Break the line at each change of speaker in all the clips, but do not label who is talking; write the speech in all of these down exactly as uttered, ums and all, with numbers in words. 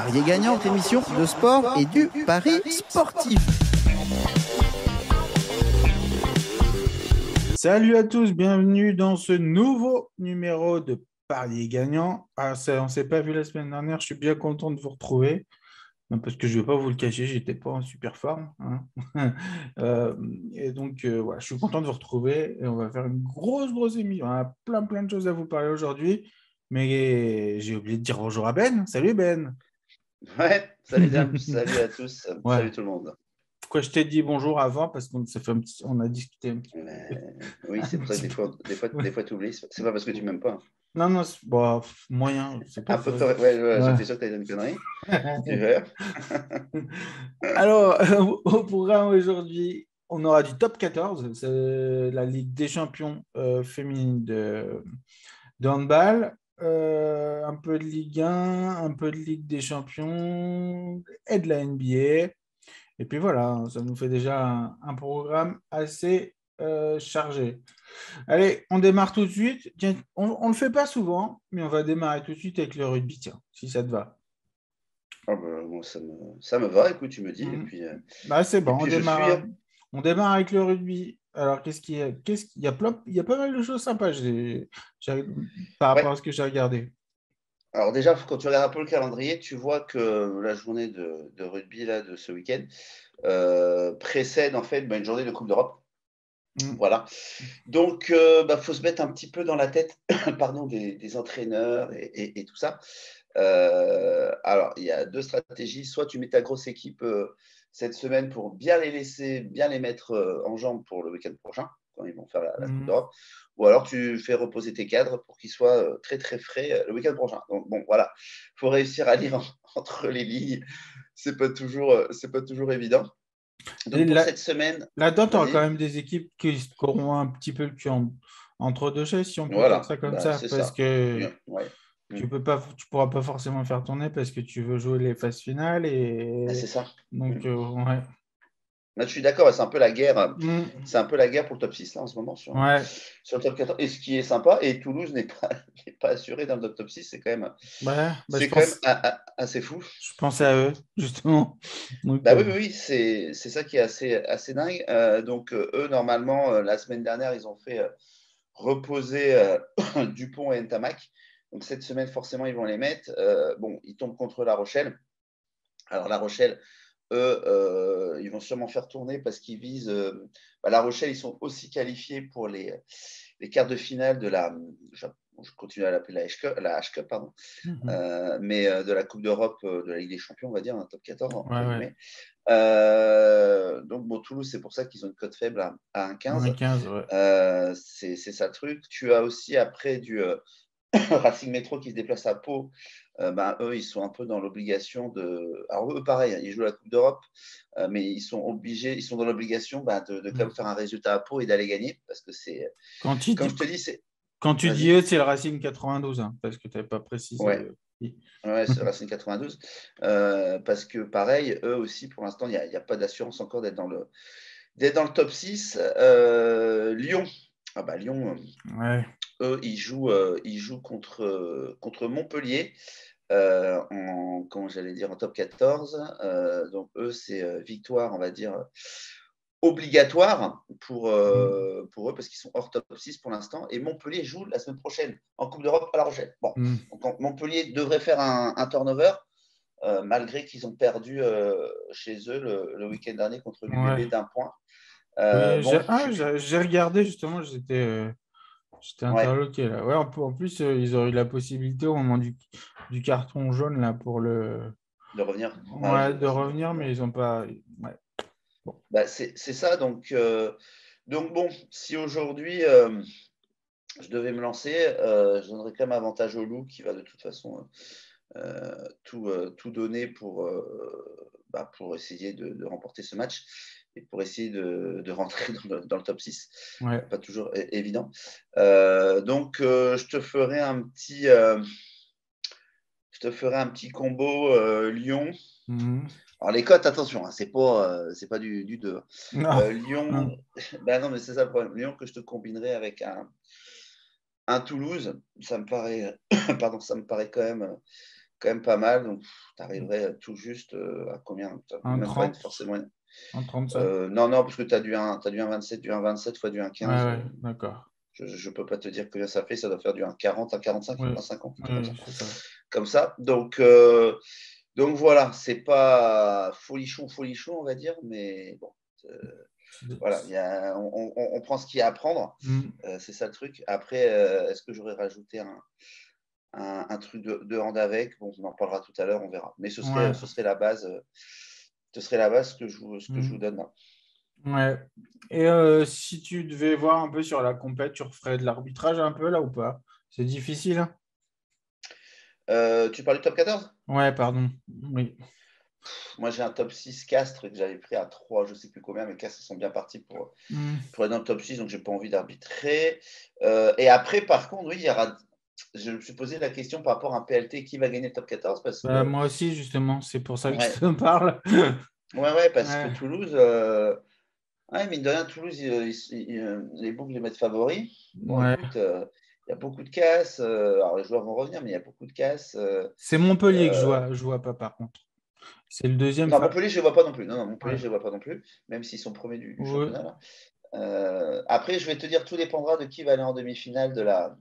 Pariez gagnant, émission de sport et du pari sportif.
Salut à tous, bienvenue dans ce nouveau numéro de Pariez gagnant. Ah, ça, on ne s'est pas vu la semaine dernière, je suis bien content de vous retrouver. Parce que je ne vais pas vous le cacher, j'étais pas en super forme. Hein. euh, et donc, euh, voilà, je suis content de vous retrouver. Et on va faire une grosse, grosse émission. On a plein, plein de choses à vous parler aujourd'hui. Mais j'ai oublié de dire bonjour à Ben. Salut Ben.
Ouais, salut Dame, salut à tous,
Ouais.
salut tout le monde.
Pourquoi je t'ai dit bonjour avant? Parce qu'on ça fait un petit, on a discuté un petit
Mais,
peu.
oui, c'est pour ça que des fois, des fois, des fois tu oublies. C'est pas parce que tu m'aimes pas.
Non, non, c'est bon, moyen. C'est pas
Un peu
faux.
peur. Ouais, ouais,
Ouais.
j'étais sûr que tu allais dire une connerie. Tu verras.
Alors, au programme aujourd'hui, on aura du top quatorze, c'est la Ligue des champions euh, féminine de, de handball, euh, un peu de Ligue un, un peu de Ligue des champions et de la N B A. Et puis voilà, ça nous fait déjà un, un programme assez euh, chargé. Allez, on démarre tout de suite. Tiens, on ne le fait pas souvent, mais on va démarrer tout de suite avec le rugby, tiens, si ça te va.
Ah bah, moi, ça me, ça me va, écoute, tu me dis.
Mmh.
Et puis, euh,
Bah, c'est bon,
et
on
puis je suis.
démarre, on démarre avec le rugby. Alors, qu'est-ce qu'il y a, qu'est-ce qu'il y a, plein, il y a pas mal de choses sympas j'ai, j'ai- par rapport
Ouais.
à ce que j'ai regardé.
Alors déjà, quand tu regardes un peu le calendrier, tu vois que la journée de, de rugby là, de ce week-end euh, précède en fait bah, une journée de Coupe d'Europe.
Mmh.
Voilà. Donc, il euh, bah, faut se mettre un petit peu dans la tête pardon, des, des entraîneurs et, et, et tout ça. Euh, alors, il y a deux stratégies. Soit tu mets ta grosse équipe euh, cette semaine pour bien les laisser, bien les mettre euh, en jambes pour le week-end prochain, quand ils vont faire la, la Coupe
Mmh.
d'Europe. Ou alors tu fais reposer tes cadres pour qu'ils soient euh, très très frais euh, le week-end prochain. Donc, bon, voilà. Il faut réussir à lire en, entre les lignes. C'est pas toujours, euh, c'est pas toujours évident.
Et
Donc, pour
là,
cette semaine,
là-dedans, tu auras quand
vas-y.
même des équipes qui auront un petit peu le cul en- entre deux chaises, si on peut dire
Voilà.
ça comme
Bah,
ça,
c'est
parce
ça.
que
Ouais.
tu
Mm.
peux pas, tu pourras pas forcément faire tourner parce que tu veux jouer les phases finales
Ah,
et
c'est ça.
donc
Mm.
euh, ouais.
Là, je suis d'accord, c'est un peu la guerre.
Mmh.
C'est un peu la guerre pour le top six là, en ce moment sur,
Ouais.
sur le top quatorze. Et ce qui est sympa, et Toulouse n'est pas, n'est pas assuré dans le top six, c'est quand même,
Ouais, bah, je
c'est quand même
pense,
a- a- assez fou.
je pensais à eux, justement. Donc,
Bah
euh,
oui, oui, oui, c'est, c'est ça qui est assez, assez dingue. Euh, donc, euh, eux, normalement, euh, la semaine dernière, ils ont fait euh, reposer euh, Dupont et Ntamak. Donc, cette semaine, forcément, ils vont les mettre. Euh, bon, ils tombent contre La Rochelle. Alors, La Rochelle, eux, euh, ils vont sûrement faire tourner parce qu'ils visent. Euh, bah, La Rochelle, ils sont aussi qualifiés pour les, les quarts de finale de la. Je, je continue à l'appeler la H-Cup, la H-Cup, pardon,
mmh.
euh, mais euh, de la Coupe d'Europe, euh, de la Ligue des Champions, on va dire, un top quatorze, entre
Ouais, ouais.
guillemets. Euh, donc, bon, Toulouse, c'est pour ça qu'ils ont une cote faible à, à un
Un
quinze.
quinze, ouais.
Euh, c'est, c'est ça le truc. Tu as aussi après du euh, Racing Métro qui se déplace à Pau. Euh, ben, eux, ils sont un peu dans l'obligation de. Alors, eux, pareil, hein, ils jouent la Coupe d'Europe, euh, mais ils sont obligés, ils sont dans l'obligation ben, de, de quand même faire un résultat à Pau et d'aller gagner parce que c'est.
Quand tu
Comme
dis,
je te dis, c'est.
quand tu dis
Vas-y.
eux, c'est le Racing quatre-vingt-douze, hein, parce que tu n'avais pas précisé.
Ouais. Ouais, c'est Racing quatre-vingt-douze. Euh, parce que pareil, eux aussi, pour l'instant, il n'y a, y a pas d'assurance encore d'être dans le, d'être dans le top six. Euh, Lyon. Ah bah Lyon,
Ouais.
eux, ils jouent, euh, ils jouent contre, euh, contre Montpellier. Euh, en, comment j'allais dire, en top quatorze. Euh, donc, eux, c'est euh, victoire, on va dire, obligatoire pour, euh, pour eux parce qu'ils sont hors top six pour l'instant. Et Montpellier joue la semaine prochaine en Coupe d'Europe à La Rochelle. Bon,
Mm.
donc Montpellier devrait faire un, un turnover euh, malgré qu'ils ont perdu euh, chez eux le, le week-end dernier contre l'U B B
Ouais.
d'un point. Euh,
Oui, j'ai
bon,
ah,
tu...
j'ai j'ai regardé justement, j'étais euh, j'étais
ouais,
interloqué là. Ouais, en, en plus, euh, ils auraient eu la possibilité au moment du, du carton jaune là pour le
de revenir. Ouais,
ouais,
je,
de
je...
revenir, mais ils n'ont pas. Ouais. Bon.
Bah, c'est ça. Donc, euh, donc, bon, si aujourd'hui euh, je devais me lancer, euh, je donnerais quand même avantage au loup qui va de toute façon euh, tout, euh, tout donner pour, euh, bah, pour essayer de, de remporter ce match et pour essayer de, de rentrer dans le, dans le top six.
Ouais.
Pas toujours é- évident. Euh, donc, euh, je te ferai un petit, euh, je te ferai un petit combo euh, Lyon.
Mhm.
Alors, les cotes, attention, hein, c'est pas, euh, c'est pas du, du deux.
Non.
Euh, Lyon,
Mm.
ben non, mais c'est ça le problème. Lyon que je te combinerai avec un, un Toulouse, ça me paraît, pardon, ça me paraît quand même, quand même pas mal. Donc, tu arriverais tout juste euh, à combien?
Un
Même pas être
trente,
forcément.
un trente-cinq.
Euh, non, non, parce que tu as du un vingt-sept, du un vingt-sept fois du un quinze.
Ouais, ouais,
euh,
d'accord.
je ne peux pas te dire combien ça fait. Ça doit faire du un quarante, un quarante-cinq,
Ouais,
un cinquante,
ouais,
comme ça.
c'est ça.
Comme ça. Donc, euh, donc voilà, c'est pas folichon, folichon, on va dire, mais bon. Euh, voilà, y a, on, on, on prend ce qu'il y a à prendre.
Mm.
Euh, c'est ça le truc. Après, euh, est-ce que j'aurais rajouté un, un, un truc de, de hand avec? Bon, on en parlera tout à l'heure, on verra. Mais ce serait,
Ouais.
ce serait la base. Euh, ce serait la base que je, vous- ce que
Mm.
je vous donne là.
Ouais. Et euh, si tu devais voir un peu sur la compète, tu referais de l'arbitrage un peu là ou pas? C'est difficile, hein?
Euh, tu parles du top quatorze?
Ouais, pardon. Oui.
Moi, j'ai un top six Castres que j'avais pris à trois, je ne sais plus combien, mais Castres, ils sont bien partis pour,
Mm.
pour être dans le top six, donc je n'ai pas envie d'arbitrer. Euh, et après, par contre, oui, il y aura. Je me suis posé la question par rapport à un P L T qui va gagner le top quatorze parce
Bah,
que.
moi aussi, justement, c'est pour ça que je
Ouais,
te parle.
ouais, ouais, parce que
Ouais.
Toulouse. Euh, ouais, mine de rien, Toulouse, ils, ils- ils- euh, les boucles les mettent favoris. Bon,
Ouais.
écoute, euh, il y a beaucoup de casses. euh, alors, les joueurs vont revenir, mais il y a beaucoup de casses. euh,
C'est Montpellier que je
euh,
vois, je vois pas par contre. C'est le deuxième.
Non,
fa-
Montpellier, je ne les vois pas non plus. Non, non, Montpellier,
Ouais.
je ne les vois pas non plus, même s'ils sont premiers du, du
Ouais.
championnat. Là. Euh, après, je vais te dire, tout dépendra de qui va aller en demi-finale de la,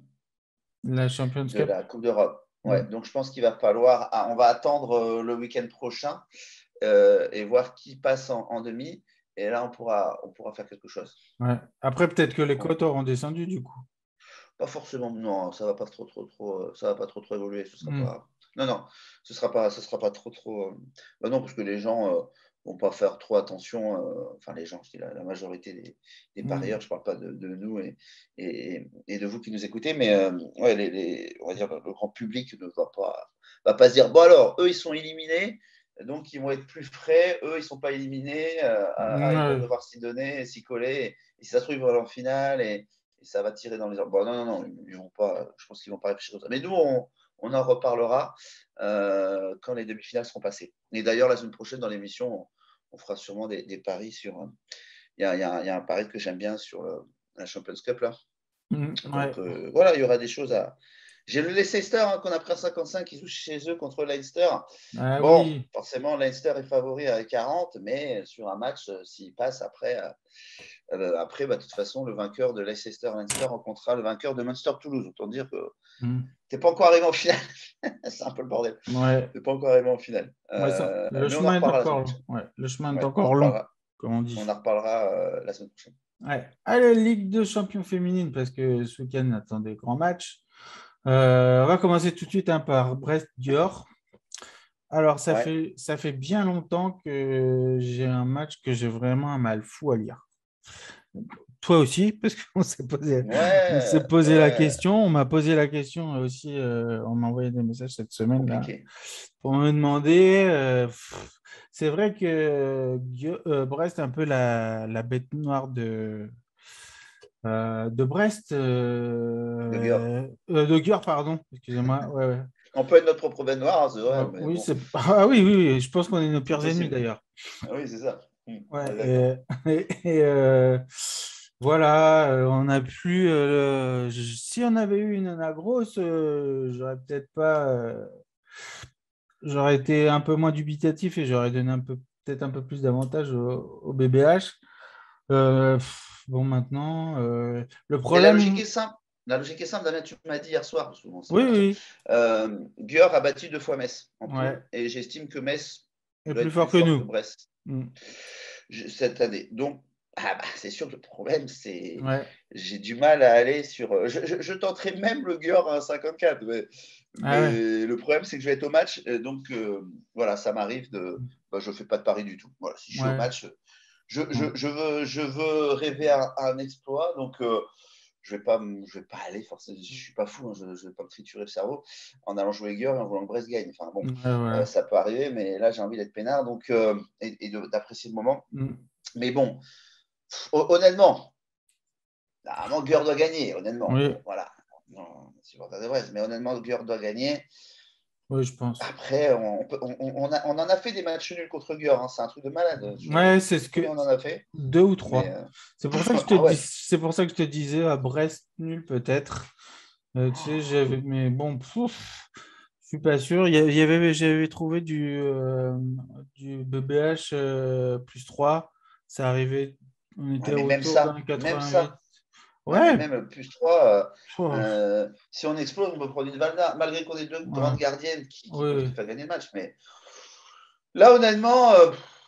La Champions
de
Cup.
la Coupe d'Europe. Ouais,
Mm.
donc je pense qu'il va falloir. Ah, on va attendre euh, le week-end prochain euh, et voir qui passe en, en demi. Et là, on pourra, on pourra faire quelque chose.
Ouais. Après, peut-être que les
Bon,
cotes auront descendu du coup.
pas forcément, non, ça va pas trop, trop, trop, euh, ça va pas trop, trop évoluer. Ce sera
Mm.
pas. Non, non, ce sera pas, ce sera pas trop, trop. euh, Bah non, parce que les gens euh, vont pas faire trop attention. euh, Enfin, les gens, je dis la, la majorité des, des
Mm.
parieurs. Je parle pas de, de nous et, et, et de vous qui nous écoutez, mais euh, ouais, les, les- on va dire le, le grand public ne va pas, va pas se dire bon alors, eux ils sont éliminés. Donc, ils vont être plus frais. Eux, ils sont pas éliminés. euh, ah, ah, ils vont
Ouais.
devoir s'y donner, s'y coller. Et si ça se trouve, ils vont aller en finale. Et, et ça va tirer dans les arbres. Bon, non, non, non, ils vont pas, je pense qu'ils vont pas réfléchir comme ça. Mais nous, on, on en reparlera euh, quand les demi-finales seront passées. Et d'ailleurs, la semaine prochaine, dans l'émission, on, on fera sûrement des, des paris sur. Il y a, y a- y a un pari que j'aime bien sur le- la Champions Cup, là.
Mm. Ouais.
Donc, euh, voilà, il y aura des choses à. J'ai le Leicester hein, qu'on a pris à cinquante-cinq, qui joue chez eux contre Leinster.
Ah
Bon,
oui.
forcément, Leinster est favori avec quarante, mais sur un match, euh, s'il passe après, euh, euh, après, bah, de toute façon, le vainqueur de Leicester-Leinster rencontrera le vainqueur de Munster-Toulouse. Autant dire que
Mm.
tu n'es pas encore arrivé en finale. C'est un peu le bordel.
Ouais.
Tu n'es pas encore arrivé en finale.
Ouais, ça.
Euh,
Le
mais on en
chemin est
reparlera la semaine
encore long.
prochaine.
Ouais. Le chemin est
Ouais, on en
encore long,
reparlera,
comme on dit.
on en reparlera euh, la semaine prochaine.
Ouais. Allez, Ligue de champions féminine, parce que ce week-end on attend des grands matchs. Euh, on va commencer tout de suite hein, par Brest-Dior. Alors, ça
Ouais.
fait, ça fait bien longtemps que j'ai un match que j'ai vraiment un mal fou à lire. Toi aussi, parce qu'on s'est posé, on
Ouais,
s'est posé la
ouais,
question. On m'a posé la question aussi. Euh, on m'a envoyé des messages cette semaine là,
compliqué.
pour me demander. Euh, pff, c'est vrai que Guio- euh, Brest est un peu la, la bête noire de, euh, de Brest.
De Gure.
Euh, euh, de Gueur, pardon. Excusez-moi. Ouais, ouais.
On peut être notre propre bête noire, hein, c'est vrai,
Ah,
mais
oui,
bon,
c'est... ah oui, oui, oui, je pense qu'on est nos
c'est
pires ennemis
possible.
d'ailleurs.
Oui, c'est ça. Hmm, on
Ouais,
est d'accord.
et, et- et, euh, voilà, euh, on n'a plus. Euh, je- si on avait eu une nana grosse, euh, j'aurais peut-être pas. Euh, j'aurais été un peu moins dubitatif et j'aurais donné un peu, peut-être un peu plus d'avantage au, au B B H. Euh, pff, bon, maintenant, euh, le
Et la logique
problème.
est simple. La logique est simple, Damien, tu m'as dit hier soir, parce que bon, c'est
Oui,
pas sûr.
oui,
Euh, Gure a battu deux fois Metz en
ouais,
poule, et j'estime que Metz
est
doit
plus
être plus
fort que
fort que
nous.
Brest
Mm.
je- cette année. Donc, ah bah, c'est sûr que le problème, c'est
Ouais,
j'ai du mal à aller sur. Je, je, je tenterai même le Gure à cinquante-quatre, mais,
ah ouais.
mais le problème, c'est que je vais être au match. Et donc, euh, voilà, ça m'arrive de. Bah, je ne fais pas de pari du tout. Voilà, si je suis au
Ouais,
match, je, je,
non.
je veux, je veux rêver à, à un exploit. Donc, euh, je ne vais, pas me- je vais pas aller forcément. Je ne suis pas fou, hein, je ne vais pas me triturer le cerveau en allant jouer Gure et en voulant que Brest gagne. Enfin, bon,
Ouais, ouais.
euh, ça peut arriver, mais là, j'ai envie d'être peinard donc, euh, et, et de- d'apprécier le moment.
Mm.
Mais bon, honnêtement, normalement, Gure doit gagner, honnêtement.
Oui,
Bon, voilà. Non, supporter de Brest, mais honnêtement, Gure doit gagner.
oui, je pense.
Après, on, peut- on, on a, on en a fait des matchs nuls contre Gure, hein, c'est un truc de malade. Je ne
Ouais,
sais
c'est ce
plus combien
que
on en a fait,
deux ou
mais
trois.
euh,
C'est pour ça que je te
ah
dis,
ouais.
c'est pour ça que je te disais à Brest nul peut-être. Euh, tu sais, j'avais, mais bon, pouf, suis pas sûr. Il y a- il y avait, j'avais trouvé du, euh, du B B H euh, plus trois. Ça arrivait, on
Ouais,
était
mais même
autour
ça,
d'un
même
quatre-vingt-huit.
ça. Ouais, mais
Ouais.
même plus trois, euh,
Oh,
euh, si on explose, on peut prendre une Valda, malgré qu'on ait deux
ouais.
grandes gardiennes qui, qui peuvent te
Oui.
faire gagner le match. Mais là, honnêtement, euh,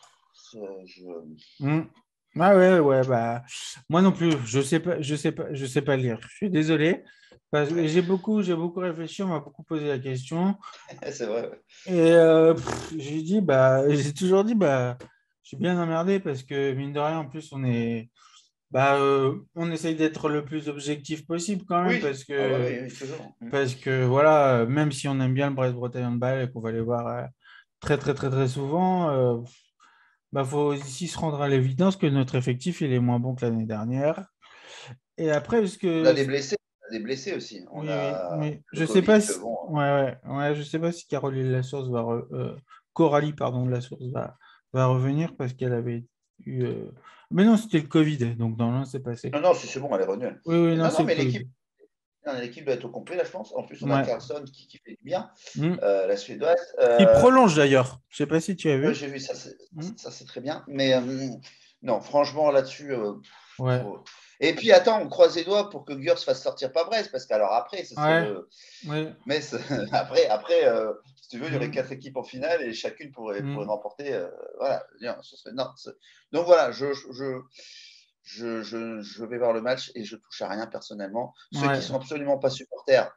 je,
Hmm. Ah ouais, ouais, bah, moi non plus, je sais pas, je sais pas, je sais pas lire. Je suis désolé, parce que
ouais,
j'ai beaucoup, j'ai beaucoup réfléchi, on m'a beaucoup posé la question.
c'est vrai. Ouais.
Et euh, pff, j'ai dit, bah, j'ai toujours dit, bah, je suis bien emmerdé parce que mine de rien, en plus, on est, bah, euh, on essaye d'être le plus objectif possible quand même
Oui,
parce
ah bah
que,
oui, oui, toujours. Mm.
parce que voilà, euh, même si on aime bien le Brest-Bretagne handball et qu'on va les voir euh, très, très, très, très souvent, euh, bah, faut aussi se rendre à l'évidence que notre effectif, il est moins bon que l'année dernière. Et après, parce
On a
que
des blessés, on a des blessés aussi. On
oui, oui,
a
oui.
le
Je sais
Covid,
pas
que
si,
bon.
ouais, ouais, ouais, je sais pas si Caroline Lassource va, re- euh, Coralie, pardon, Lassource va, va revenir parce qu'elle avait eu, euh, mais non, c'était le Covid, donc non, non, c'est passé.
Non, non, si c'est bon, elle est revenue.
Oui, oui, non,
Non, non,
c'est le
mais
Covid.
l'équipe, non, l'équipe doit être au complet, là, je pense. En plus, on a
Ouais.
Carlson qui, qui fait du bien,
Mm.
euh, la Suédoise.
Qui
Euh,
prolonge d'ailleurs. Je sais pas si tu as
ouais,
vu.
j'ai vu ça, c'est,
Mm.
ça, c'est très bien. Mais euh, non, franchement, là-dessus, euh,
Ouais,
faut... Et puis, attends, on croise les doigts pour que Gurs fasse sortir pas Brest, parce qu'alors après, ce serait
ouais,
le.
ouais.
Mais ce- après, après euh, si tu veux, il y aurait
Mm.
quatre équipes en finale et chacune pourrait, pourrait
Mm.
remporter. Euh, voilà, non, ce serait, non, ce- donc voilà, je, je, je, je, je vais voir le match et je touche à rien personnellement. Ceux qui
Ouais,
sont absolument pas supporters,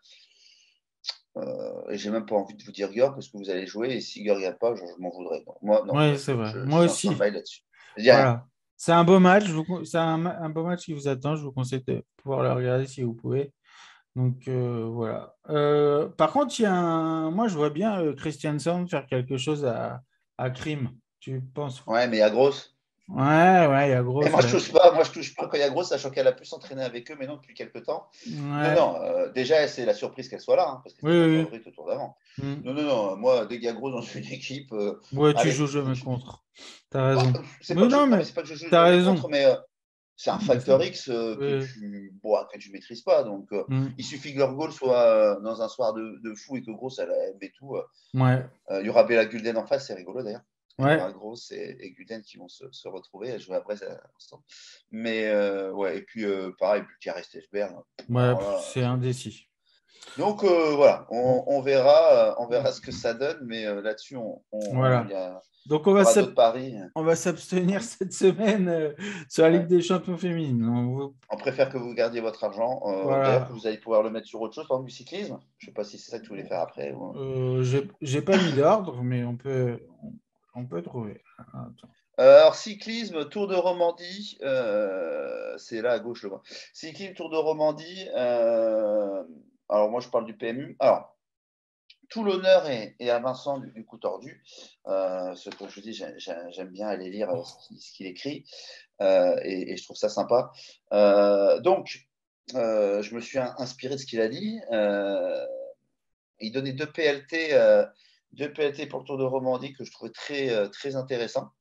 euh, et j'ai même pas envie de vous dire Gurs parce que vous allez jouer et si Gurs ne gagne pas, je, je m'en voudrais. Donc, moi, non,
ouais,
moi,
c'est
je,
vrai.
je, je
Moi
suis en
aussi.
stand-by là-dessus. Je dis rien.
Voilà. C'est un beau match. Je vous con- C'est un, ma- un beau match qui vous attend. Je vous conseille de pouvoir le regarder si vous pouvez. Donc euh, voilà. Euh, par contre, il y a un... moi je vois bien euh, Christiansen faire quelque chose à, à Crime. Tu penses?
Ouais, mais il y a grosse.
Ouais, ouais, il y a
Et
grosse,
moi, je
ouais.
touche pas. Moi, je touche pas quand il y a grosse, sachant qu'elle a pu s'entraîner avec eux, mais non, depuis quelques temps. Non,
Ouais.
non. Euh, déjà, c'est la surprise qu'elle soit là, hein, parce qu'elle
Oui,
n'était pas
oui.
favorite au tour d'avant.
Hmm.
Non, non, non. Moi, dès qu'il y a gros dans une équipe, euh,
Ouais, tu joues
allez.
jamais
Je-
contre. T'as
bah,
raison.
c'est pas
Oui,
que je...
non,
Non, mais
mais
c'est pas que je joue
t'as
jamais
raison.
contre, mais euh, c'est un
Mais c'est-
facteur X euh, que
oui.
tu bois, que tu maîtrises pas. Donc, euh,
Hmm.
il suffit que leur goal soit euh, dans un soir de, de fou et que Grosse elle, elle met tout. euh,
Ouais,
euh, il y aura Bella Gulden en face, c'est rigolo d'ailleurs. Il y
ouais.
aura Gross et, et Gulden qui vont se, se retrouver et jouer après à l'instant. Mais euh, ouais, et puis euh, pareil, Bucarest Esbjerg.
Ouais,
Alors
pff,
là,
c'est
c'est-
indécis.
donc euh, voilà, on,
Bon.
on verra, euh, on
Hmm.
verra ce que ça donne, mais euh, là-dessus, on, on, on- il
Voilà.
y, a-
Donc on
il y
va
aura
s'ab-
d'autres paris.
on va s'abstenir cette semaine euh, sur la Ligue
Ouais.
des Champions féminines. On vous-
On préfère que vous gardiez votre argent. Euh, d'ailleurs, que
Voilà.
vous allez pouvoir le mettre sur autre chose, par exemple du cyclisme. Je ne sais pas si c'est ça que tu voulais faire après. Ou...
Euh, j'ai j'ai pas mis d'ordre, mais on peut, on, on peut trouver. Attends.
Euh, alors, cyclisme, Tour de Romandie, euh, c'est là à gauche, le vois. Cyclisme, Tour de Romandie. euh, alors, moi, je parle du P M U. Alors, tout l'honneur est, est à Vincent du, du coup tordu. Euh, ce que je vous dis, j'ai- j'ai- j'aime bien aller lire euh, ce qu'il ce qu'il écrit euh, et, et je trouve ça sympa. Euh, donc, euh, je me suis in- inspiré de ce qu'il a dit. Euh, il donnait deux P L T, euh, deux P L T pour le Tour de Romandie que je trouvais très, euh, très intéressants.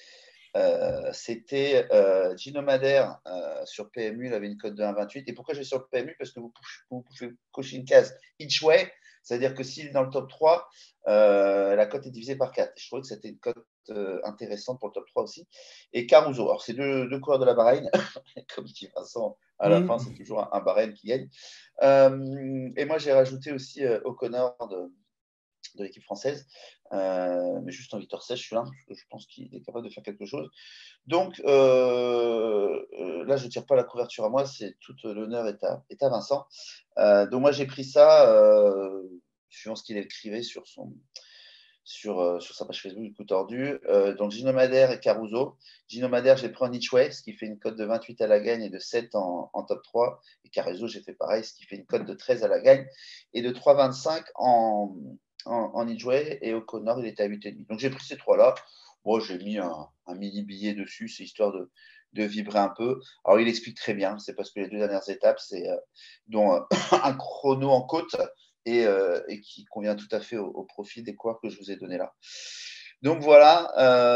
Euh, c'était euh, Gino Madère euh, sur P M U, il avait une cote de un virgule vingt-huit. Et pourquoi j'ai sur le P M U? Parce que vous, vous pouvez cocher une case each way, c'est-à-dire que s'il est dans le top trois, euh, la cote est divisée par quatre. Je trouvais que c'était une cote euh, intéressante pour le top trois aussi. Et Caruso, alors c'est deux, deux coureurs de la Bahreïn, comme dit Vincent, à la fin,
Hmm.
c'est toujours un, un Bahreïn qui gagne. Euh, et moi, j'ai rajouté aussi euh, O'Connor de, de l'équipe française, euh, mais juste en victoire sèche, celui-là, parce que je pense qu'il est capable de faire quelque chose. Donc euh, euh, là, je ne tire pas la couverture à moi, c'est tout l'honneur est à, est à Vincent. Euh, donc moi, j'ai pris ça, euh, suivant ce qu'il écrivait sur, son, sur, euh, sur sa page Facebook du coup tordu. Euh, donc Gino Madère et Caruso. Gino Madère, j'ai pris en each way, ce qui fait une cote de vingt-huit à la gagne et de sept en, en top trois. Et Caruso, j'ai fait pareil, ce qui fait une cote de treize à la gagne et de trois virgule vingt-cinq en, en, en each way. Et O'Connor, il était à huit virgule cinq. Donc j'ai pris ces trois-là. Moi, j'ai mis un, un mini billet dessus, c'est histoire de, de vibrer un peu. Alors, il explique très bien, c'est parce que les deux dernières étapes, c'est euh, dont euh, un chrono en côte et, euh, et qui convient tout à fait au, au profit des coureurs que je vous ai donné là. Donc voilà,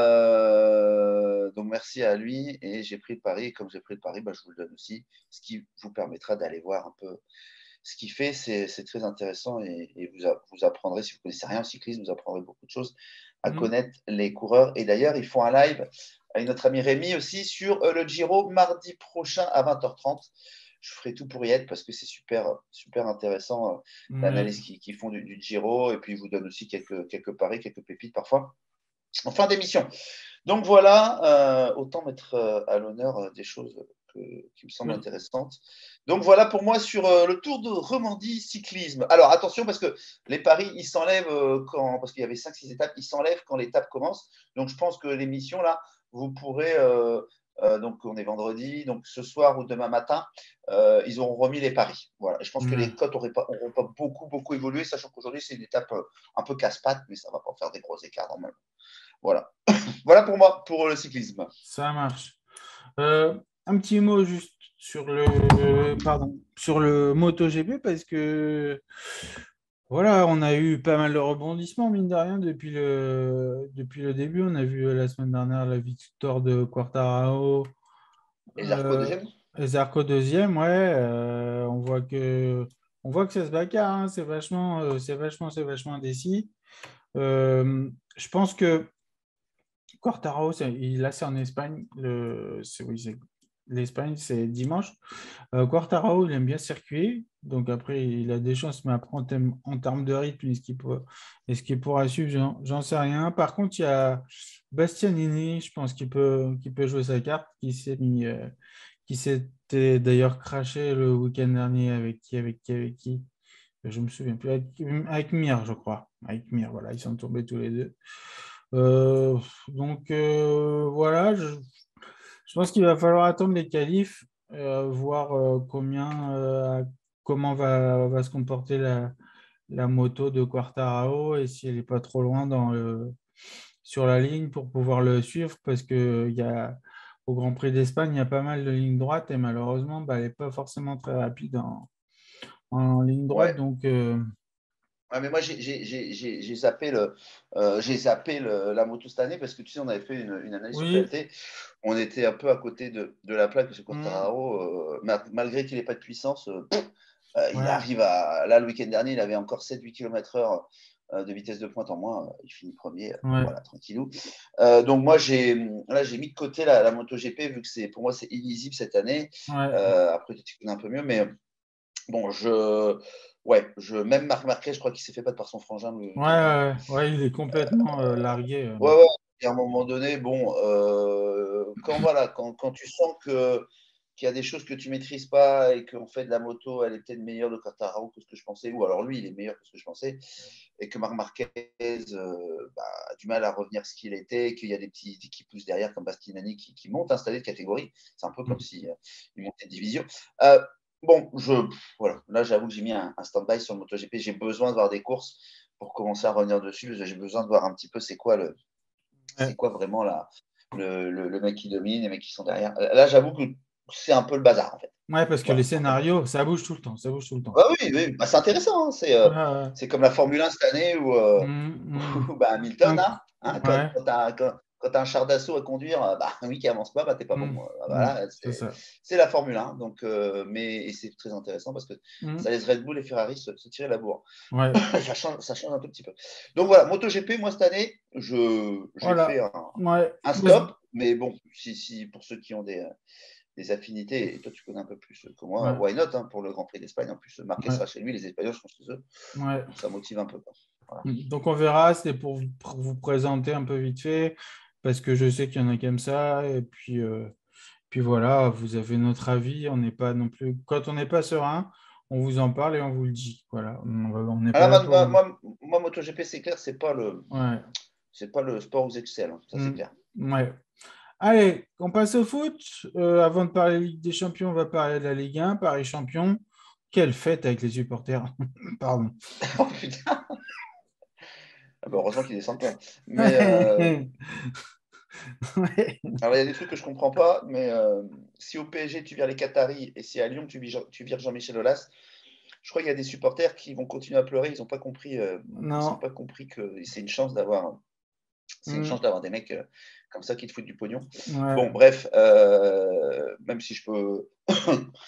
euh, donc merci à lui et j'ai pris le pari. Et comme j'ai pris le pari, bah, je vous le donne aussi, ce qui vous permettra d'aller voir un peu ce qu'il fait, c'est, c'est très intéressant et, et vous, a, vous apprendrez, si vous ne connaissez rien au cyclisme, vous apprendrez beaucoup de choses à mmh. connaître les coureurs. Et d'ailleurs, ils font un live avec notre ami Rémi aussi sur euh, le Giro mardi prochain à vingt heures trente. Je ferai tout pour y être parce que c'est super, super intéressant euh, mmh. l'analyse qu'ils, qu'ils font du, du Giro. Et puis, ils vous donnent aussi quelques, quelques paris, quelques pépites parfois en fin d'émission. Donc voilà, euh, autant mettre euh, à l'honneur euh, des choses que, qui me semblent oui. intéressantes. Donc voilà pour moi sur euh, le Tour de Romandie cyclisme. Alors attention parce que les paris, ils s'enlèvent euh, quand, parce qu'il y avait cinq six étapes, ils s'enlèvent quand l'étape commence. Donc je pense que l'émission là, vous pourrez, euh, euh, donc on est vendredi, donc ce soir ou demain matin, euh, ils auront remis les paris. Voilà. Et je pense mmh. que les cotes n'auront pas, auront pas beaucoup, beaucoup évolué, sachant qu'aujourd'hui c'est une étape euh, un peu casse-pattes, mais ça ne va pas faire des gros écarts normalement. Voilà. Voilà pour moi, pour le cyclisme.
Ça marche. Euh, un petit mot juste sur le, pardon, sur le MotoGP parce que voilà, on a eu pas mal de rebondissements, mine de rien, depuis le, depuis le début. On a vu la semaine dernière la victoire de Quartararo.
Et Zarco deuxième
euh, Zarco deuxième, ouais. Euh, on voit que on voit que ça se bagarre, hein, c'est vachement, euh, c'est vachement, c'est vachement indécis. Euh, je pense que Quartararo, c'est, là c'est en Espagne, le, c'est, oui, c'est, l'Espagne c'est dimanche. Euh, Quartararo, il aime bien circuler, donc après il a des chances, mais après en, thème, en termes de rythme, est-ce qu'il, peut, est-ce qu'il pourra suivre, j'en, j'en sais rien. Par contre, il y a Bastianini, je pense qu'il peut, qu'il peut jouer sa carte, qui s'est mis, euh, qui s'était d'ailleurs craché le week-end dernier avec qui, avec qui, avec qui. Je me souviens plus, avec, avec Mir, je crois. Avec Mir, voilà, ils sont tombés tous les deux. Euh, donc euh, voilà, je, je pense qu'il va falloir attendre les qualifs, euh, voir euh, combien, euh, comment va, va se comporter la, la moto de Quartararo et si elle n'est pas trop loin dans le, sur la ligne pour pouvoir le suivre, parce que il y a, au Grand Prix d'Espagne, il y a pas mal de lignes droites et malheureusement, bah, elle n'est pas forcément très rapide en, en ligne droite.
Ouais.
Donc, euh,
Ouais, mais moi, j'ai, j'ai, j'ai, j'ai zappé, le, euh, j'ai zappé le, la moto cette année parce que tu sais, on avait fait une, une analyse
oui.
sur P L T. On était un peu à côté de, de la plaque parce que Quartararo, euh, ma- malgré qu'il n'ait pas de puissance, euh, pff, euh, il ouais. arrive à. Là, le week-end dernier, il avait encore sept huit kilomètres heure euh, de vitesse de pointe en moins. Il finit premier. Ouais. Voilà, tranquillou. Euh, donc, moi, j'ai, là, j'ai mis de côté la, la MotoGP vu que c'est, pour moi, c'est illisible cette année. Ouais. Euh, après, tu connais un peu mieux, mais bon, je. Ouais, je, même Marc Marquez, je crois qu'il s'est fait battre par son frangin. Le,
ouais, ouais, ouais, il est complètement euh, largué. Euh.
Ouais, ouais. Et à un moment donné, bon, euh, quand voilà, quand, quand tu sens que qu'il y a des choses que tu maîtrises pas et qu'en fait la moto, elle est peut-être meilleure de Quartararo que ce que je pensais, ou alors lui, il est meilleur que ce que je pensais, et que Marc Marquez euh, bah, a du mal à revenir à ce qu'il était, qu'il y a des petits qui poussent derrière comme Bastianini qui, qui montent installé de catégorie. C'est un peu comme mmh. si euh, il montait de division. Euh, Bon, je, voilà. Là, j'avoue que j'ai mis un, un stand-by sur le MotoGP. J'ai besoin de voir des courses pour commencer à revenir dessus. Parce que j'ai besoin de voir un petit peu c'est quoi, le, ouais. c'est quoi vraiment la, le, le, le mec qui domine, les mecs qui sont derrière. Là, j'avoue que c'est un peu le bazar, en fait.
Ouais, parce que voilà. Les scénarios, ça bouge tout le temps. Ça bouge tout le temps.
Bah oui, oui. Bah, c'est intéressant. Hein. C'est, euh, ouais, ouais. c'est comme la Formule un cette année où, euh,
mmh, mmh.
où bah, Hamilton, hein, hein, quand,
ouais.
quand t'as, quand, quand tu as un char d'assaut à conduire, bah, oui, qui avance pas, bah, t'es pas mmh. bon. Voilà, c'est, c'est, c'est la Formule un. Donc, euh, mais, et c'est très intéressant parce que mmh. ça laisse Red Bull et Ferrari se, se tirer la bourre. Ouais. ça, change, ça change un tout petit peu. Donc voilà, MotoGP, moi cette année, je, j'ai voilà. fait un, ouais. un stop. Mais bon, si, si, pour ceux qui ont des, des affinités, et toi tu connais un peu plus que moi, ouais. why not hein, pour le Grand Prix d'Espagne. En plus, Marquez ouais. sera chez lui, les Espagnols sont chez eux. Ouais. Donc ça motive un peu. Voilà.
Donc on verra, c'est pour vous, pour vous présenter un peu vite fait, parce que je sais qu'il y en a qui aiment ça, et puis, euh, puis voilà, vous avez notre avis, on n'est pas non plus, quand on n'est pas serein, on vous en parle et on vous le dit. Voilà, on, on n'est pas
Alors,
là
moi,
pour...
moi, moi, MotoGP, c'est clair, c'est pas le, ouais. c'est pas le sport où vous excellez, ça c'est mmh. clair.
Ouais. Allez, on passe au foot. Euh, avant de parler de la Ligue des Champions, on va parler de la Ligue un, Paris champion. Quelle fête avec les supporters. Pardon.
Oh putain. Ah bah, heureusement qu'ils descendent pas. Mais euh... ouais. Alors il y a des trucs que je comprends pas, mais euh, si au P S G tu vires les Qataris et si à Lyon tu vires, tu vires Jean-Michel Aulas, je crois qu'il y a des supporters qui vont continuer à pleurer. Ils n'ont pas compris. Euh, ils ont pas compris que c'est une chance d'avoir. C'est une mmh. chance d'avoir des mecs euh, comme ça qui te foutent du pognon. Ouais. Bon, bref, euh, même si je peux,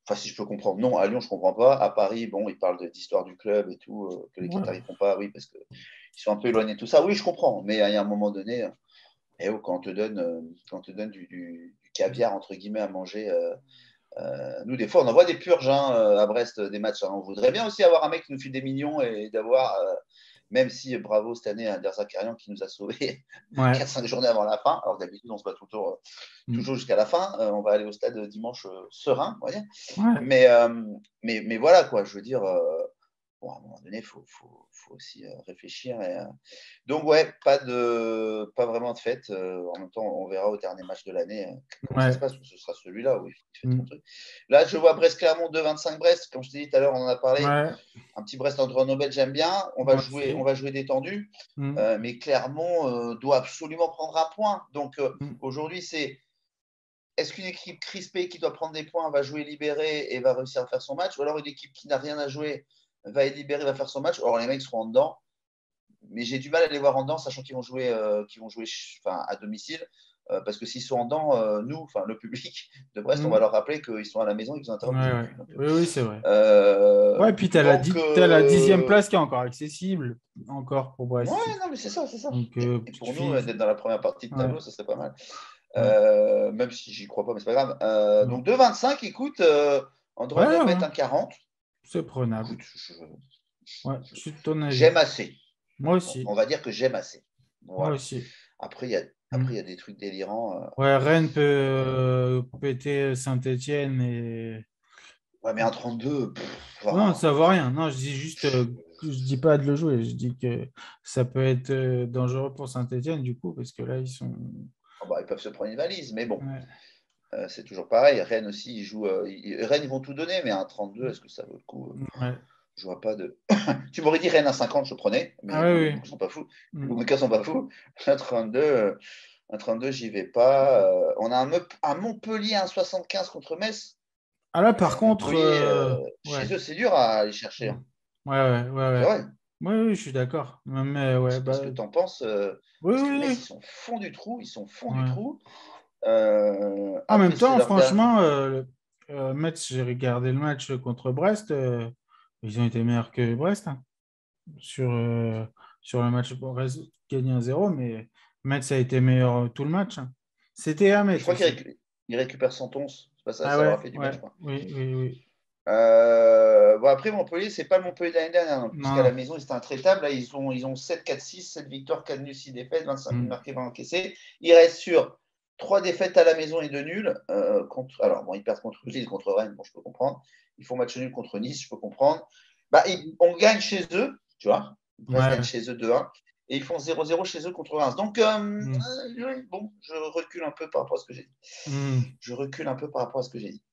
Enfin, si je peux comprendre. Non, à Lyon, je ne comprends pas. À Paris, bon, ils parlent de, d'histoire du club et tout, euh, que les
Ouais.
critères ne font pas, oui, parce qu'ils sont un peu éloignés de tout ça. Oui, je comprends. Mais il y a un moment donné, eh, oh, quand on te donne, euh, quand on te donne du, du, du caviar, entre guillemets, à manger. Euh, euh, nous, des fois, on envoie des purges hein, à Brest, des matchs. Hein. On voudrait bien aussi avoir un mec qui nous file des millions et d'avoir, euh, même si, bravo, cette année, Ander Zakarian qui nous a sauvés
Ouais.
quatre cinq journées avant la fin. Alors d'habitude, on se bat toujours, euh,
Mm.
toujours jusqu'à la fin. Euh, on va aller au stade dimanche euh, serein, on va dire.
Ouais.
Mais, euh, mais, mais voilà, quoi, je veux dire, euh, bon, à un moment donné, il faut, faut, faut aussi euh, réfléchir. Et, euh, donc, ouais, pas, de, pas vraiment de fête. Euh, en même temps, on verra au dernier match de l'année euh, comment
Ouais.
ça se passe. Ce sera celui-là où il fait
Mm.
ton truc. Là, je vois Brest-Clermont deux vingt-cinq Brest. Comme je t'ai dit tout à l'heure, on en a parlé.
Ouais.
Un petit Brest entre Nobel, j'aime bien. On va,
Moi
jouer,
aussi.
on va jouer détendu.
Mm.
Euh, mais Clermont euh, doit absolument prendre un point. Donc, euh,
Mm.
aujourd'hui, c'est est-ce qu'une équipe crispée qui doit prendre des points va jouer libérée et va réussir à faire son match, ou alors une équipe qui n'a rien à jouer va être libérée, va faire son match. Or, les mecs seront en dedans. Mais j'ai du mal à les voir en dedans, sachant qu'ils vont jouer, euh, qu'ils vont jouer enfin, à domicile. Euh, parce que s'ils sont en dedans, euh, nous, enfin le public de Brest, on va
Mm.
leur rappeler qu'ils sont à la maison et qu'ils ont intérêt à
Ouais,
bouger le
ouais.
cul. Donc,
Oui, oui, c'est vrai.
euh,
Ouais, puis t'as la,
donc
di- t'as la dixième
euh,
place qui est encore accessible, encore pour
ouais,
Brest.
non, mais c'est ça, c'est ça.
Donc,
Et,
euh,
et
petite
pour nous,
fille.
d'être dans la première partie de
Ouais,
tableau, ça serait pas mal.
ouais.
Euh, même si j'y crois pas, mais c'est pas grave. Euh,
Non.
donc deux vingt-cinq, écoute, euh,
Ouais,
Andronov met
ouais,
un quarante.
c'est prenable.
Écoute, je-
Ouais, je suis de ton avis.
j'aime assez.
Moi
Bon,
aussi.
on va dire que j'aime assez.
Moi
Voilà.
aussi.
Après, il y a,
Mm.
après, il y a des trucs délirants. euh.
Ouais, Rennes peut euh, péter Saint-Étienne et.
Ouais, mais un trente-deux, pff,
Non,
enfin,
ça vaut rien. Non, je dis juste, euh, je dis pas de le jouer. Je dis que ça peut être euh, dangereux pour Saint-Étienne du coup, parce que là, ils sont.
oh, bah, ils peuvent se prendre une valise, mais bon,
Ouais.
euh, c'est toujours pareil. Rennes aussi, ils jouent. euh, ils- Rennes, ils vont tout donner, mais un trente-deux, est-ce que ça vaut le coup?
Ouais.
Je vois pas de. Tu m'aurais dit Rennes à cinquante, je prenais,
Ah
mais
oui,
non, les
oui.
boucs sont pas fous. Les
Mm.
boucs sont pas fous. Un trente-deux, euh, un trente-deux, j'y vais pas. Euh, on a un, Mep- un Montpellier un soixante-quinze contre Metz.
Ah là, par
Euh,
contre,
Montpellier,
euh,
euh,
ouais.
chez eux, c'est dur à aller chercher.
Mm.
Hein.
Ouais, ouais, ouais,
C'est
ouais.
vrai.
Oui, oui, je suis d'accord. Mais
Je
ouais,
sais pas ce
bah.
que tu en penses. euh,
Oui,
parce que
oui,
Metz, ils
oui.
sont fond du trou. Ils sont fond du
Ouais.
trou. Euh,
En même
après, c'est
temps,
leur dernier.
franchement, euh, euh, Metz, j'ai regardé le match contre Brest. Euh, ils ont été meilleurs que Brest hein, sur, euh, sur le match. Bon, Brest gagné un zéro, mais Metz a été meilleur tout le match. Hein. C'était à
Je
Metz
crois qu'ils
aussi.
récu- ils récupèrent Santonce. C'est pas ça,
Ah
ça leur a
ouais,
fait du bien, je
ouais,
crois.
oui, oui, oui.
Euh, bon, après, Montpellier, c'est pas le Montpellier de l'année dernière non plus, parce
Non,
qu'à la
non.
maison, ils étaient intraitables. Là, ils ont, ils ont sept quatre six, sept victoires, quatre nuls, six défaites, vingt-cinq buts
Mm.
marqués, vingt encaissés. Ils restent sur trois défaites à la maison et deux nuls. Euh, contre, alors, bon, ils perdent contre Lille, contre Rennes, bon, je peux comprendre. Ils font match nul contre Nice, je peux comprendre. Bah, ils- on gagne chez eux, tu vois. Brest gagne
Ouais.
chez eux deux un. Et ils font zéro zéro chez eux contre Reims. Donc, euh,
Mm.
euh, bon, je recule un peu par rapport à ce que j'ai dit.
Mm.
Je recule un peu par rapport à ce que j'ai dit.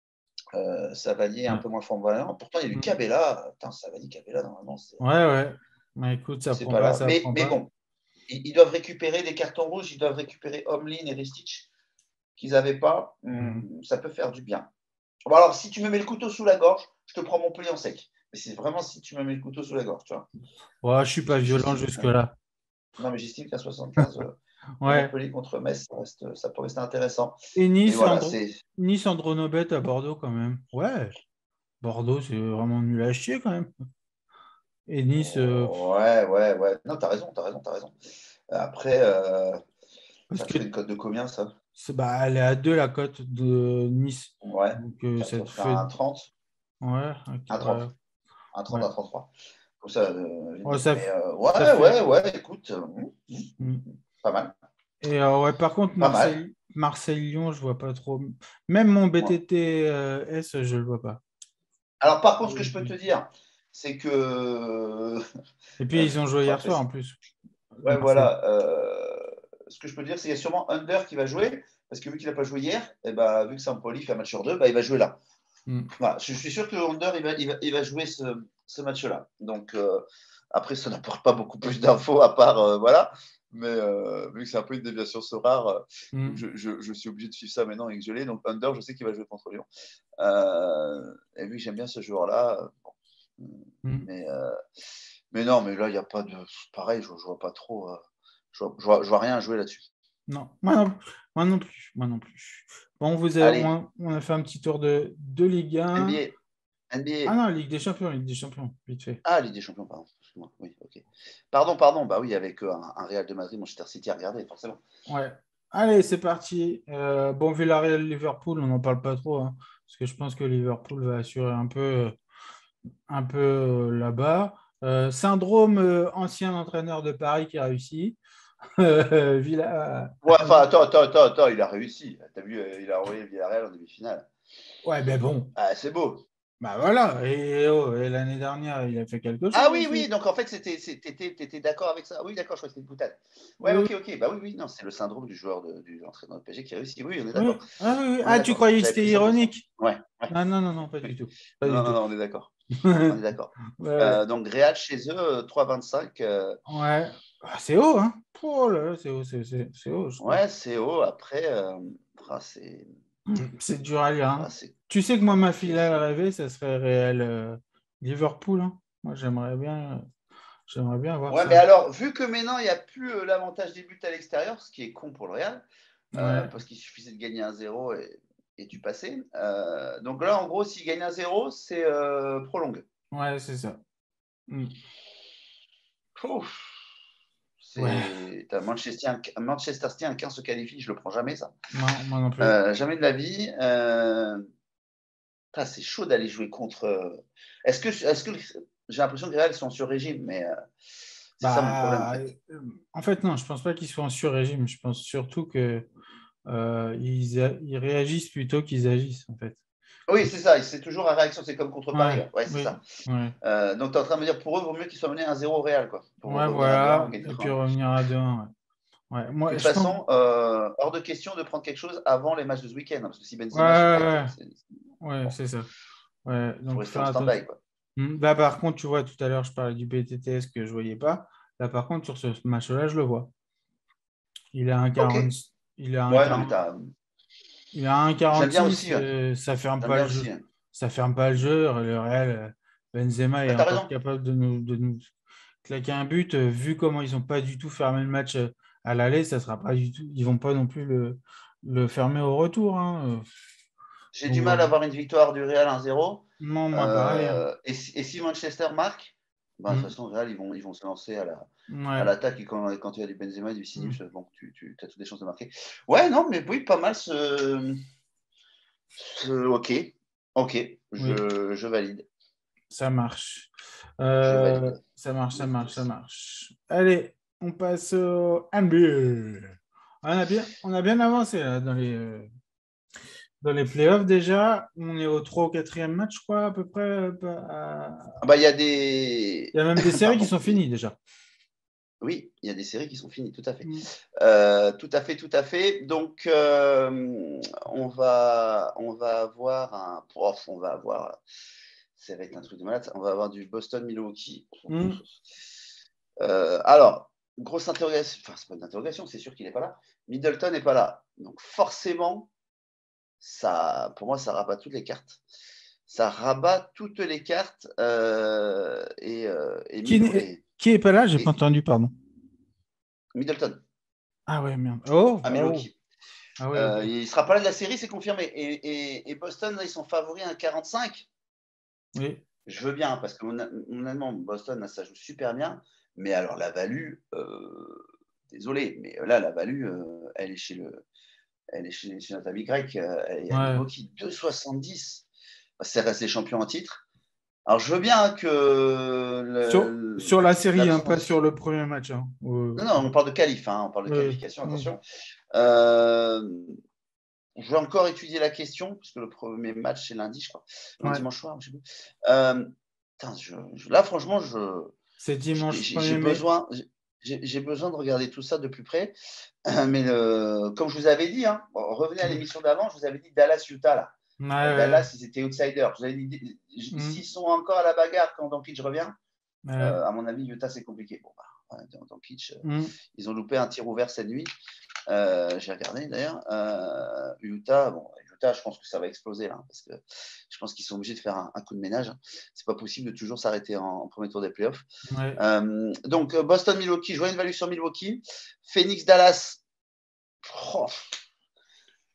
Euh, Savanier est un
Ouais.
peu moins flamboyant. Pourtant, il y a du
Mm.
Cabella. Putain, Savanier, Cabella, normalement, c'est,
Ouais, ouais. Mais écoute, ça
c'est
prend
pas
pas,
là.
ça
Mais,
prend
mais
pas.
bon, ils, ils doivent récupérer des cartons rouges, ils doivent récupérer Omlin et Ristich qu'ils n'avaient pas.
Mm.
Hum, ça peut faire du bien. Bon, alors, si tu me mets le couteau sous la gorge, je te prends Montpellier en sec. Mais c'est vraiment si tu me mets le couteau sous la gorge, tu vois.
Ouais, je suis
Parce
pas
que
violent
j'estime. euh,
jusque-là.
non, mais j'estime qu'à soixante-quinze, euh, le
Ouais.
Montpellier contre Metz, ça, reste, ça peut rester intéressant.
Et
Mais
Nice,
voilà,
Andro...
c'est.
Nice Andronobet à Bordeaux quand même. Ouais. Bordeaux, c'est vraiment nul à chier quand même. Et Nice, euh,
Ouais, ouais, ouais. Non, t'as raison, t'as raison, t'as raison. Après, euh,
parce
ça te
que
ferait une cote de combien, ça?
c'est- bah, elle est à deux la cote de Nice.
Ouais,
Donc euh,
ça
ça
te
te
ferait
fait.
un trente,
Ouais, ok,
un
ouais,
trente, un trente,
ouais.
un trente-trois. Comme ça, euh, vite
Ouais,
dit.
ça,
Mais
f-
euh,
ça
ouais,
fait.
ouais, ouais, écoute, euh, hum, hum, hum,
Mm.
hum, pas mal,
Et euh, ouais, par contre,
pas mal.
Marseille, Marseille-Lyon, je vois pas trop. Même mon
Ouais.
B T T euh, S, je le vois pas.
Alors, par contre, ce que je peux te dire, c'est que.
Et puis
euh,
ils ont joué hier
après,
soir en
c'est-
plus,
ouais,
Marseille.
voilà. euh, ce que je peux te dire, c'est qu'il y a sûrement Under qui va jouer, parce que vu qu'il n'a pas joué hier, et bah, vu que Sampoli fait un match sur deux, bah, il va jouer là.
Mm.
Voilà, je, je suis sûr que Under, il va, il va, il va jouer ce, ce match-là. Donc, euh, après, ça n'apporte pas beaucoup plus d'infos à part, euh, voilà. Mais euh, vu que c'est un peu une déviation sur rare, euh,
Mm.
je, je, je suis obligé de suivre ça maintenant avec gelé. Donc, Under, je sais qu'il va jouer contre Lyon. Euh, et vu que j'aime bien ce joueur-là, euh, bon,
Mm.
mais, euh, mais non, mais là, il n'y a pas de. Pareil, je ne vois pas trop. euh, je, vois, je, vois, je vois rien à jouer là-dessus.
Non, moi non, moi non plus, moi non plus. Bon, vous a,
Allez.
on, on a fait un petit tour de, de Ligue un.
N B A. N B A.
Ah non, Ligue des Champions, Ligue des Champions, vite fait.
Ah, Ligue des Champions, pardon. Excuse-moi. Oui, ok. Pardon, pardon. Bah oui, avec euh, un, un Real de Madrid, Manchester City à regarder, forcément.
Ouais. Allez, c'est parti. Euh, bon, Villarreal-Liverpool, on n'en parle pas trop, hein, parce que je pense que Liverpool va assurer un peu, un peu euh, là-bas. Euh, syndrome euh, ancien entraîneur de Paris qui a réussi. Villa...
Ouais, enfin, attends, attends, attends, attends, il a réussi. T'as vu, euh, il a envoyé Villarreal en demi-finale.
Ouais, ben bon.
Ah, c'est beau.
Bah voilà. Et, oh, et l'année dernière, il a fait quelque chose
Ah oui,
aussi.
oui, donc en fait, c'était, t'étais d'accord avec ça. Oui, d'accord, je crois que c'était une boutade. Ouais,
Oui,
ok, ok. Bah oui, oui, non, c'est le syndrome du joueur de, du entraîneur de P S G qui a réussi. Oui, on est
oui.
d'accord.
Ah, oui, oui.
On est
Ah, tu
d'accord.
croyais que
J'avais
c'était
pris ça pour ça.
ironique?
Ouais, ouais.
Ah non, non, non, pas du
Oui.
tout. Pas
Non,
du
non,
tout.
non, on est d'accord. On est d'accord.
Ouais, ouais.
Euh, donc, Real chez eux, euh, trois virgule vingt-cinq. Euh,
Ouais. Ah, c'est haut, hein? Oh là là, c'est haut, c'est, c'est, c'est haut, je trouve.
ouais, c'est haut. Après, euh, ah, c'est.
C'est dur à lire,
Ah,
hein.
c'est
Tu sais que moi, ma fille, elle
compliqué.
rêvait, ça serait réel euh, Liverpool, hein. Moi, j'aimerais bien, j'aimerais bien voir
Ouais, mais
ça.
alors, vu que maintenant, il n'y a plus euh, l'avantage des buts à l'extérieur, ce qui est con pour le Real, euh,
Ouais,
parce qu'il suffisait de gagner un zéro et, et tu passais. Euh, donc là, en gros, s'il gagne un zéro, c'est euh, prolongue.
ouais, c'est ça. Mm.
Ouf.
Ouais,
C'est t'as Manchester, Manchester City, un quinze se qualifie, je le prends jamais, ça.
non, moi non plus.
Euh, jamais de la vie. Euh, ah, c'est chaud d'aller jouer contre. euh, Est-ce que, est-ce que j'ai l'impression que les Real sont sur régime, mais euh, c'est ça mon problème, en
Bah,
fait.
euh, en fait, non, je pense pas qu'ils soient en sur-régime. Je pense surtout que euh, ils, a- ils réagissent plutôt qu'ils agissent, en fait.
Oui, c'est ça, c'est toujours la réaction, c'est comme contre Paris.
Ouais,
Ouais, ouais, c'est ça.
oui, ouais.
Euh, donc, tu es en train de me dire, pour eux, il vaut mieux qu'ils soient menés un zéro au Real, quoi, pour
Ouais,
revenir à deux un ou
voilà.
gagner
Et puis
trois un.
revenir à deux un. Ouais. Ouais,
De
moi,
toute
je pense.
façon, euh, hors de question de prendre quelque chose avant les matchs de ce week-end, hein, parce que si
Ouais,
Benzema se blesse,
ouais,
c'est
ouais, ouais,
bon,
c'est ça. Ouais,
faut
donc
rester
faire
en
attention.
stand-by, quoi.
Hmm. Là, par contre, tu vois, tout à l'heure, je parlais du B T T S que je voyais pas. Là, par contre, sur ce match-là, je le vois. Il est à
Ok.
un quarante, il est à
Ouais, non, mais
un quarante,
t'as...
il est à
J'aime bien
un quarante-six,
aussi, ouais.
euh, ça ferme
J'aime
pas
bien
le jeu.
aussi, hein.
Ça ferme pas le jeu. Le Real, euh, Benzema
Bah,
est
t'as
encore
raison.
capable de nous, de nous claquer un but. Euh, vu comment ils n'ont pas du tout fermé le match euh, à l'aller, ça sera pas du tout. Ils vont pas non plus le, le fermer au retour, hein. Euh,
J'ai
Donc
du mal à
voilà.
avoir une victoire du Real un zéro.
Non, moi pareil, hein.
Euh, et, si, et si Manchester marque, bah, de toute
Hmm.
façon, le Real, ils vont, ils vont se lancer à la, à
Ouais.
l'attaque. Et quand, quand il y a du Benzema et du
Hmm.
Vinicius, bon, tu, tu as toutes les chances de marquer. Ouais, non, mais oui, pas mal ce. ce ok. Ok.
Oui,
Je, je valide.
ça marche.
Je
Euh,
valide.
ça marche, ça marche, ça
Netos.
marche. Allez, on passe au N B A. On a bien, on a bien avancé là, dans les, euh, dans les playoffs déjà. On est au trois ou quatrième match, je crois, à peu près. euh, à-
Ah bah, il y a des.
Il y a même des séries qui
Pardon.
sont finies déjà.
Oui, il y a des séries qui sont finies, tout à fait.
Mm.
Euh, tout à fait, tout à fait. Donc, euh, on va, on va avoir un. Oh, on va avoir. Ça va être un truc de malade. On va avoir du Boston-Milwaukee.
Mm.
Euh, alors, grosse interrogation. Enfin, c'est pas une interrogation, c'est sûr qu'il n'est pas là. Middleton n'est pas là. Donc, forcément, ça, pour moi, ça rabat toutes les cartes. Ça rabat toutes les cartes. Euh, et, euh, et,
Qui
Milo-
n'est
et-
qui est pas là? J'ai pas
et
entendu, pardon.
Middleton
Ah ouais, merde. Oh,
à
oh.
Milwaukee.
Ah ouais, ok.
Euh, il ne sera pas là de la série, c'est confirmé. Et, et, et Boston, là, ils sont favoris à un quarante-cinq.
Oui.
Je veux bien, parce que honnêtement, Boston, là, ça joue super bien. Mais alors, la value, euh, désolé, mais là, la value, euh, elle est chez le, elle est chez, chez notre ami grec. Euh, elle est à
Ouais.
Milwaukee, deux virgule soixante-dix. Ça reste les champions en titre. Alors, je veux bien que
Sur,
le-
sur la série, hein, pas sur
l'absence.
le premier match, hein. Euh,
Non, non, on parle de qualif, hein, on parle de
oui,
qualification,
oui.
attention. Euh, Je vais encore étudier la question, parce que le premier match, c'est lundi, je crois. Non,
Ouais.
dimanche soir, je sais plus. Euh, putain, je, je, là, franchement, je,
C'est dimanche
j'ai
premier mai.
besoin, j'ai besoin de regarder tout ça de plus près. Mais le, comme je vous avais dit, hein, revenez à l'émission d'avant, je vous avais dit Dallas-Utah, là.
Ouais,
Euh,
ouais.
Dallas, ils étaient outsiders. Je vous avais dit,
Mm.
s'ils sont encore à la bagarre quand Doncic revient,
Ouais.
euh, à mon avis, Utah, c'est compliqué. Bon, bah, Doncic, euh,
Mm.
ils ont loupé un tir ouvert cette nuit. Euh, j'ai regardé d'ailleurs. Euh, Utah, bon, Utah, je pense que ça va exploser là, parce que je pense qu'ils sont obligés de faire un, un coup de ménage. C'est pas possible de toujours s'arrêter en, en premier tour des playoffs.
Ouais.
Euh, donc Boston-Milwaukee, je vois une value sur Milwaukee. Phoenix-Dallas. Oh,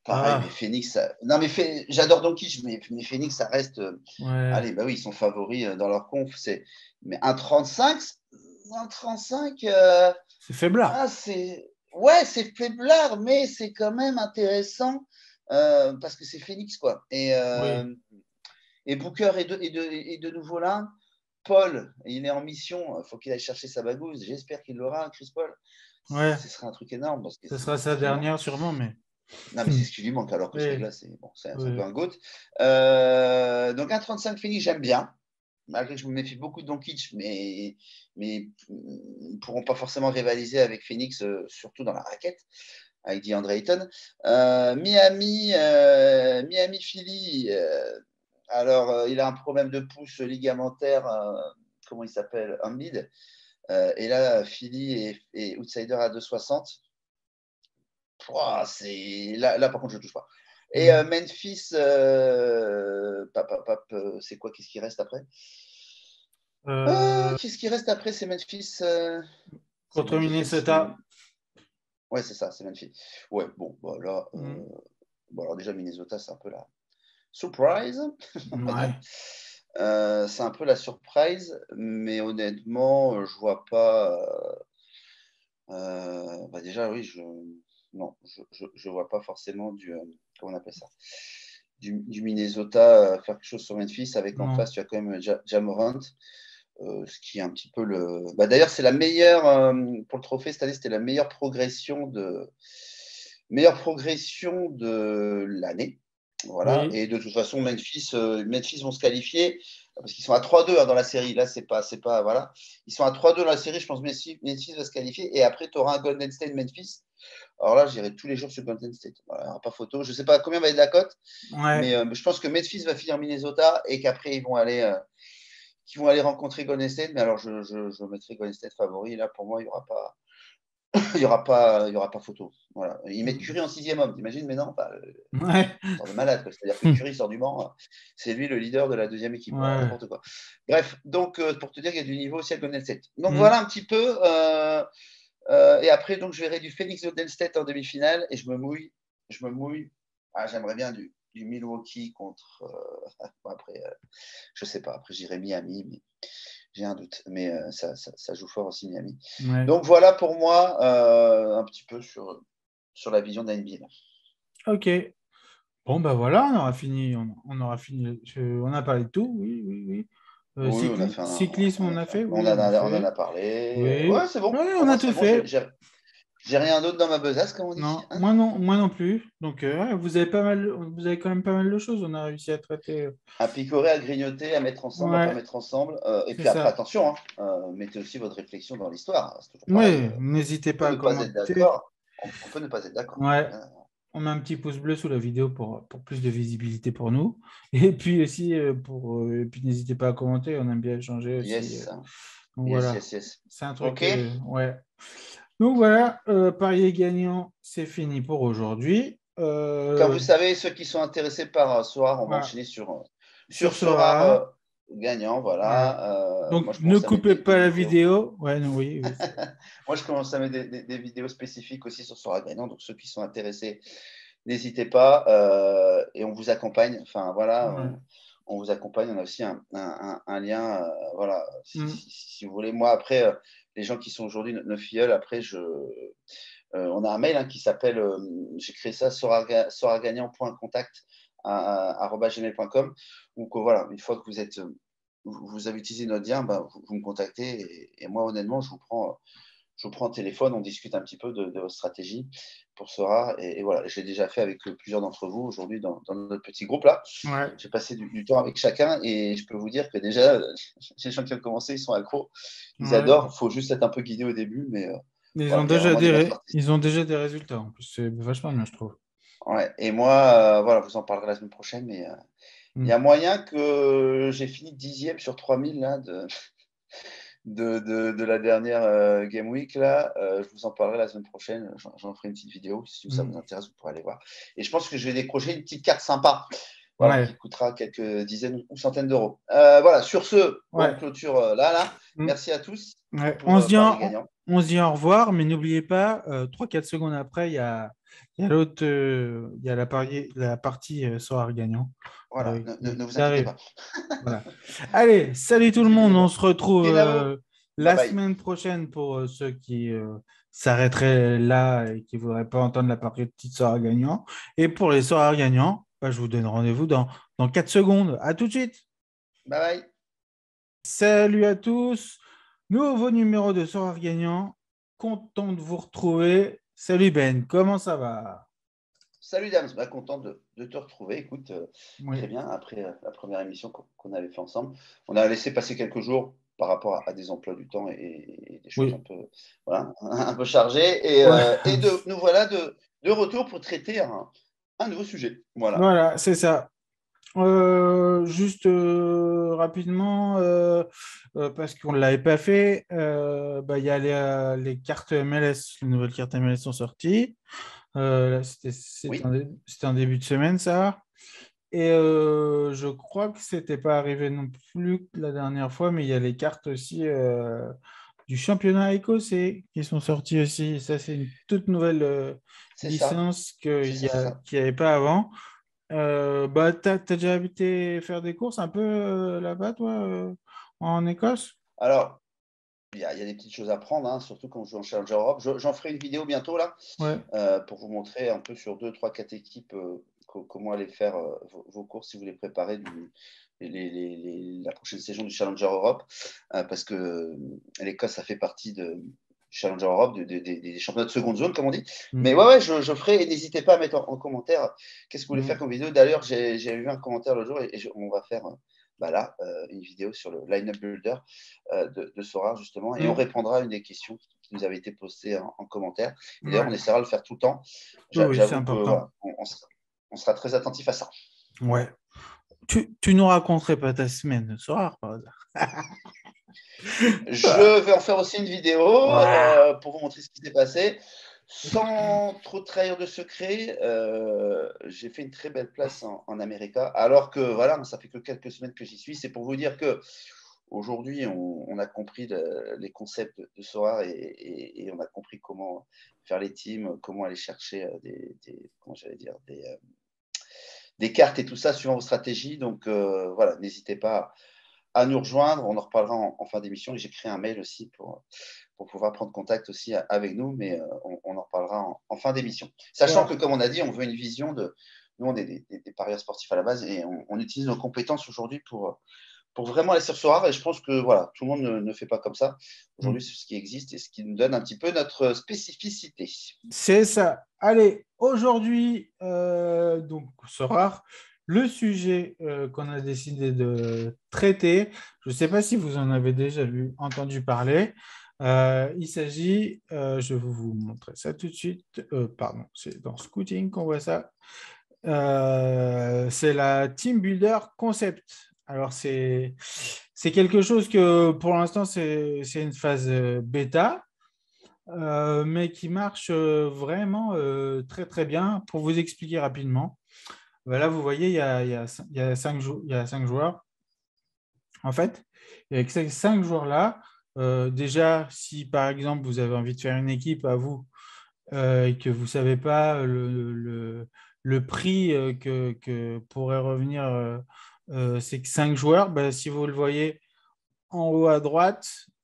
pareil,
Ah.
mais Phoenix, ça... non mais Ph- j'adore Doncic, mais, mais Phoenix, ça reste. euh,
Ouais.
Allez, bah oui, ils sont favoris euh, dans leur conf. C'est... Mais un trente-cinq, un trente-cinq, euh,
C'est faiblard.
ah, c'est. Ouais, c'est faiblard, mais c'est quand même intéressant euh, parce que c'est Phoenix, quoi. Et,
Oui.
euh, et Booker est de, est, de, est de nouveau là. Paul, il est en mission. Il faut qu'il aille chercher sa bagouze. J'espère qu'il l'aura, Chris Paul.
Ouais.
Ce serait un truc énorme parce que
Ce
c'est,
sera
c'est
sa
ce qui lui manque.
dernière, sûrement, mais.
Non, mais c'est ce qui lui manque alors que ce
Oui.
mec-là, c'est, bon, c'est, c'est un
Oui.
peu un goat. Euh, donc, un trente-cinq Phoenix, j'aime bien. Malgré que je me méfie beaucoup de Doncic, mais, mais ils ne pourront pas forcément rivaliser avec Phoenix, euh, surtout dans la raquette, avec DeAndre Ayton. Euh, Miami, euh, Miami Philly, euh, alors euh, il a un problème de pouce ligamentaire, euh, comment il s'appelle, Embiid. Euh, et là, Philly est, est outsider à deux soixante. Pouah, c'est... Là, là, par contre, je ne touche pas. Et euh, Memphis, euh... pap, pap, pap, euh, c'est quoi? Qu'est-ce qui reste après?
Euh,
Euh, Qu'est-ce qui reste après? C'est Memphis. euh, C'est
Contre
Memphis. ou-
Minnesota.
Ouais, c'est ça, c'est Memphis. Ouais, bon, bah, là,
Mm.
euh, bon, alors déjà, Minnesota, c'est un peu la surprise, on va dire.
Ouais.
Euh, c'est un peu la surprise, mais honnêtement, euh, je vois pas. euh, euh, bah déjà, oui, je non, je, je, je vois pas forcément du euh, comment on appelle ça, du, du Minnesota euh, faire quelque chose sur Memphis avec en
Non.
face, tu as quand même Ja Ja Morant. Euh, ce qui est un petit peu le. Bah, d'ailleurs, c'est la meilleure euh, pour le trophée cette année, c'était la meilleure progression de meilleure progression de l'année. Voilà.
Oui.
Et de toute façon, Memphis, euh, Memphis vont se qualifier parce qu'ils sont à trois deux hein, dans la série. Là, c'est pas, c'est pas, voilà. Ils sont à trois deux dans la série. Je pense que Memphis, Memphis va se qualifier. Et après, tu auras un Golden State Memphis. Alors là, j'irai tous les jours sur Golden State. Voilà, il n'y aura pas photo. Je ne sais pas combien va être la cote,
Ouais.
mais euh, je pense que Memphis va finir Minnesota et qu'après, ils vont aller. Euh, qui vont aller rencontrer Golden State, mais alors je, je, je mettrai Golden State favori. Là, pour moi, il n'y aura pas, il y aura pas, il y aura pas photo. Voilà. Ils mettent Curry en sixième homme, t'imagines? Mais non, bah,
Ouais.
sort de malade. Quoi. C'est-à-dire que Curry sort du banc, c'est lui le leader de la deuxième équipe. Voilà,
Ouais.
n'importe quoi. Bref, donc euh, pour te dire qu'il y a du niveau aussi à Golden State. Donc
Mm.
voilà un petit peu. Euh, euh, et après, donc je verrai du Phoenix Golden State en demi-finale et je me mouille. Je me mouille. Ah, j'aimerais bien du, du Milwaukee contre. Euh, après, euh, je sais pas. Après, j'irai Miami, mais j'ai un doute, mais euh, ça, ça, ça joue fort aussi Miami.
Ouais.
Donc voilà pour moi euh, un petit peu sur, sur la vision de la N B A.
Ok. Bon, ben voilà, on aura fini. On, on aura fini. je- on a parlé de tout. Oui, oui, oui. Euh,
Oui, on a
cycli-
fait un,
cyclisme,
on
on
a
a
fait un-
fait.
on
Oui,
en
on a
a, on en a
fait.
parlé.
Oui.
Ouais, c'est bon.
Ouais,
Pour
on
moi,
a tout
c'est bon. J'ai,
fait.
j'ai, j'ai rien d'autre dans ma besace, comme on dit.
Non,
Hein.
moi non, moi non plus. Donc, euh, ouais, vous avez pas mal, vous avez quand même pas mal de choses. On a réussi à traiter. euh,
À picorer, à grignoter, à mettre ensemble, à pas
Ouais,
mettre ensemble. Euh, et
c'est
puis après,
ça.
attention, hein, euh, mettez aussi votre réflexion dans l'histoire. C'est toujours pareil.
Ouais,
euh,
n'hésitez
on
pas
peut
à
ne pas être
commenter.
d'accord. On, on peut ne pas être d'accord.
Ouais,
Euh,
on met un petit pouce bleu sous la vidéo pour, pour plus de visibilité pour nous. Et puis aussi, euh, pour, euh, et puis n'hésitez pas à commenter. On aime bien échanger aussi. euh.
Yes.
Donc
Yes,
voilà,
yes, yes.
c'est un truc.
Ok.
euh, ouais. Donc voilà, euh, parier gagnant, c'est fini pour aujourd'hui.
Comme
Euh,
vous savez, ceux qui sont intéressés par euh, Sorar, on va
voilà,
enchaîner sur, euh,
sur
sur Sorar euh,
Sora.
gagnant.
Voilà.
Voilà. Euh,
Donc
moi, je
ne
commence à mettre
coupez
des, des
pas la
vidéos.
vidéo. Ouais, non, oui, oui.
Moi, je commence à mettre des, des- des vidéos spécifiques aussi sur Sorar gagnant. Donc, ceux qui sont intéressés, n'hésitez pas. Euh, et on vous accompagne. Enfin, voilà.
Ouais.
On, on vous accompagne. On a aussi un, un- un- un lien. euh, voilà. Si,
Mm.
si- si vous voulez, moi, après, euh, les gens qui sont aujourd'hui nos nos filleuls, après, je. Euh, on a un mail hein, qui s'appelle, euh, j'ai créé ça, soragagnant point contact arobase gmail point com. Donc euh, voilà, une fois que vous êtes, vous, vous avez utilisé notre lien, bah, vous, vous me contactez et, et moi honnêtement, je vous prends, je vous prends au téléphone, on discute un petit peu de, de votre stratégie pour Sora et, et voilà, je l'ai déjà fait avec plusieurs d'entre vous aujourd'hui dans, dans notre petit groupe là.
Ouais.
J'ai passé du, du temps avec chacun et je peux vous dire que déjà, les gens qui ont commencé, ils sont accros, ils
Ouais.
adorent. Il faut juste être un peu guidé au début, mais euh,
Ils ont
voilà, il y a
déjà
vraiment des
des,
bons
ré-
stratégies.
ils ont déjà des résultats. En plus, c'est vachement bien, je trouve.
Ouais. Et moi, euh, voilà, vous en parlerez la semaine prochaine, mais euh, il
Mm.
y a moyen que j'ai fini dixième sur trois mille là, de, de, de, de la dernière euh, Game Week. Là. Euh, je vous en parlerai la semaine prochaine. J'en, j'en ferai une petite vidéo. Si ça
Mm.
vous intéresse, vous pourrez aller voir. Et je pense que je vais décrocher une petite carte sympa. voilà,
Ouais.
qui coûtera quelques dizaines ou centaines d'euros. Euh, voilà, sur ce,
Ouais.
on clôture euh, là, là.
Mm.
Merci à tous
Ouais.
pour
On, se
euh,
dit
Paris
en-
gagnant.
on se dit au revoir, mais n'oubliez pas, euh, trois quatre secondes après, il y a, il y a l'autre, euh, il y a la, pari- la partie euh, soir gagnant
Voilà,
euh,
ne, ne-
qui,
ne vous
qui
inquiétez
arrive.
pas.
Voilà. Allez, salut tout le monde. On se retrouve
Vive à vous.
euh,
Bye
la
bye.
semaine prochaine pour euh, ceux qui euh, s'arrêteraient là et qui ne voudraient pas entendre la partie de petite soirée gagnant. Et pour les soirs gagnants, bah, je vous donne rendez-vous dans, dans quatre secondes. À tout de suite.
Bye bye.
Salut à tous. Nouveau numéro de soir gagnant. Content de vous retrouver. Salut Ben, comment ça va?
Salut Dams, bah, content de, de te retrouver. Écoute, euh,
Oui.
très bien, après euh, la première émission qu'on qu'on avait fait ensemble. On a laissé passer quelques jours par rapport à, à des emplois du temps et, et des choses
Oui.
un peu, voilà, un peu chargées. Et,
Ouais.
euh, et de, nous voilà de, de retour pour traiter un, un nouveau sujet. Voilà.
Voilà, c'est ça. Euh, juste euh, rapidement, euh, euh, parce qu'on ne l'avait pas fait, euh, bah, il y a les, euh, les cartes M L S, les nouvelles cartes M L S sont sorties. Euh, là, c'était c'était
Oui.
un, dé- c'était un début de semaine, ça. Et euh, je crois que c'était pas arrivé non plus que la dernière fois, mais il y a les cartes aussi euh, du championnat écossais qui sont sorties aussi. Ça, c'est une toute nouvelle euh,
C'est ça.
licence
C'est
qu'il
ça,
y
c'est
a,
ça.
qu'il n'y avait pas avant. Euh, bah, t'as, t'as déjà habité faire des courses un peu euh, là-bas, toi, euh, en Écosse?
Alors, il y, a, il y a des petites choses à prendre, hein, surtout quand je joue en Challenger Europe. Je- J'en ferai une vidéo bientôt là,
Ouais.
euh, pour vous montrer un peu sur deux, trois, quatre équipes euh, co- comment aller faire euh, vos, vos courses si vous voulez préparer du, les- les- les- la prochaine saison du Challenger Europe, euh, parce que euh, l'Écosse, ça fait partie de du Challenger Europe, de- de- de- des championnats de seconde zone, comme on dit.
Mm.
Mais ouais, ouais, je, je ferai, et n'hésitez pas à mettre en, en commentaire qu'est-ce que vous voulez
Mm.
faire comme vidéo. D'ailleurs, j'ai j'ai vu un commentaire l'autre jour, et, et je- on va faire euh, bah là, euh, une vidéo sur le line-up builder euh, de, de Sora, justement, et on
Mm.
répondra à une des questions qui, qui nous avait été postée en, en commentaire. Et d'ailleurs,
Ouais.
on essaiera de le faire tout le temps.
Oui,
J'a-
oui, c'est
J'avoue que
important.
voilà, on, on sera, on sera très attentif à ça.
Ouais. Tu, tu nous raconterais pas ta semaine ce soir, par hasard?
Je vais en faire aussi une vidéo
Ouah.
euh, pour vous montrer ce qui s'est passé. Sans trop trahir de secret, euh, j'ai fait une très belle place en, en Amérique. Alors que voilà, ça fait que quelques semaines que j'y suis. C'est pour vous dire que aujourd'hui, on, on a compris le- les concepts de, de Sora et, et- et on a compris comment faire les teams, comment aller chercher euh, des, des- comment j'allais dire, des, euh, des cartes et tout ça suivant vos stratégies. Donc euh, voilà, n'hésitez pas à nous rejoindre. On en reparlera en, en fin d'émission. Et j'ai créé un mail aussi pour, pour pouvoir prendre contact aussi avec nous, mais euh, on, on en reparlera en, en fin d'émission. Sachant
Ouais.
que, comme on a dit, on veut une vision de. Nous, on est des, des, des parieurs sportifs à la base et on, on utilise nos compétences aujourd'hui pour, pour vraiment aller sur Sora. Et je pense que voilà, tout le monde ne, ne fait pas comme ça. Aujourd'hui,
Mm.
c'est ce qui existe et ce qui nous donne un petit peu notre spécificité.
C'est ça. Allez, aujourd'hui, euh, donc, ce rare, le sujet euh, qu'on a décidé de traiter, je ne sais pas si vous en avez déjà vu, entendu parler. Euh, il s'agit, euh, je vais vous montrer ça tout de suite. Euh, pardon, c'est dans Scouting qu'on voit ça. Euh, c'est la Team Builder Concept. Alors, c'est c'est quelque chose que pour l'instant, c'est c'est une phase euh, bêta. Euh, mais qui marche euh, vraiment euh, très très bien. Pour vous expliquer rapidement, ben là vous voyez, il y a, il y a, il y a cinq, jou- il y a cinq joueurs. En fait, et avec ces cinq joueurs-là, euh, déjà, si par exemple vous avez envie de faire une équipe à vous euh, et que vous ne savez pas le, le, le prix euh, que, que pourrait revenir euh, euh, ces cinq joueurs, ben, si vous le voyez en haut à droite,